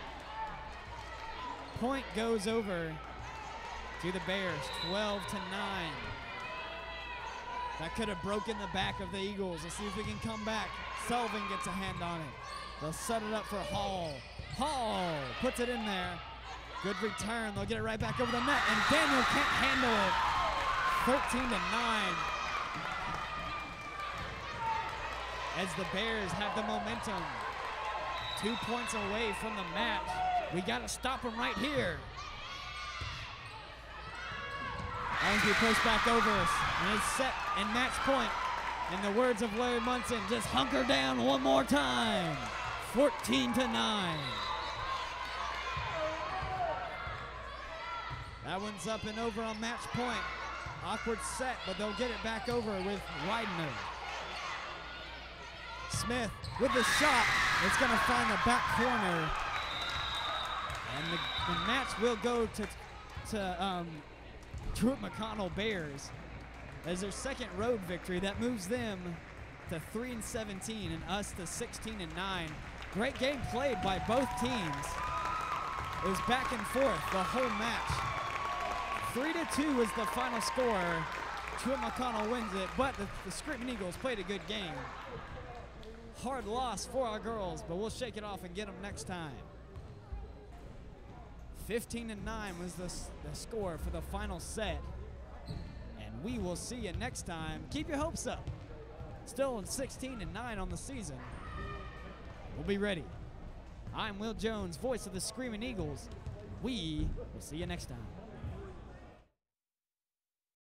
B: Point goes over to the Bears, 12-9. That could have broken the back of the Eagles. Let's see if we can come back. Sullivan gets a hand on it. They'll set it up for Hall. Hall puts it in there. Good return. They'll get it right back over the net, and Daniel can't handle it. 13-9. As the Bears have the momentum. 2 points away from the match. We got to stop them right here. As we push back over us, and it's set and match point. In the words of Larry Munson, just hunker down one more time. 14-9. That one's up and over on match point. Awkward set, but they'll get it back over with Widener. Smith with the shot. It's going to find the back corner. And the match will go to Truett McConnell Bears as their second road victory. That moves them to 3-17 and us to 16-9. Great game played by both teams. It was back and forth the whole match. 3-2 was the final score. Truett McConnell wins it, but the Screaming Eagles played a good game. Hard loss for our girls, but we'll shake it off and get them next time. 15-9 was the score for the final set. And we will see you next time. Keep your hopes up. Still 16-9 on the season. We'll be ready. I'm Will Jones, voice of the Screaming Eagles. We will see you next time.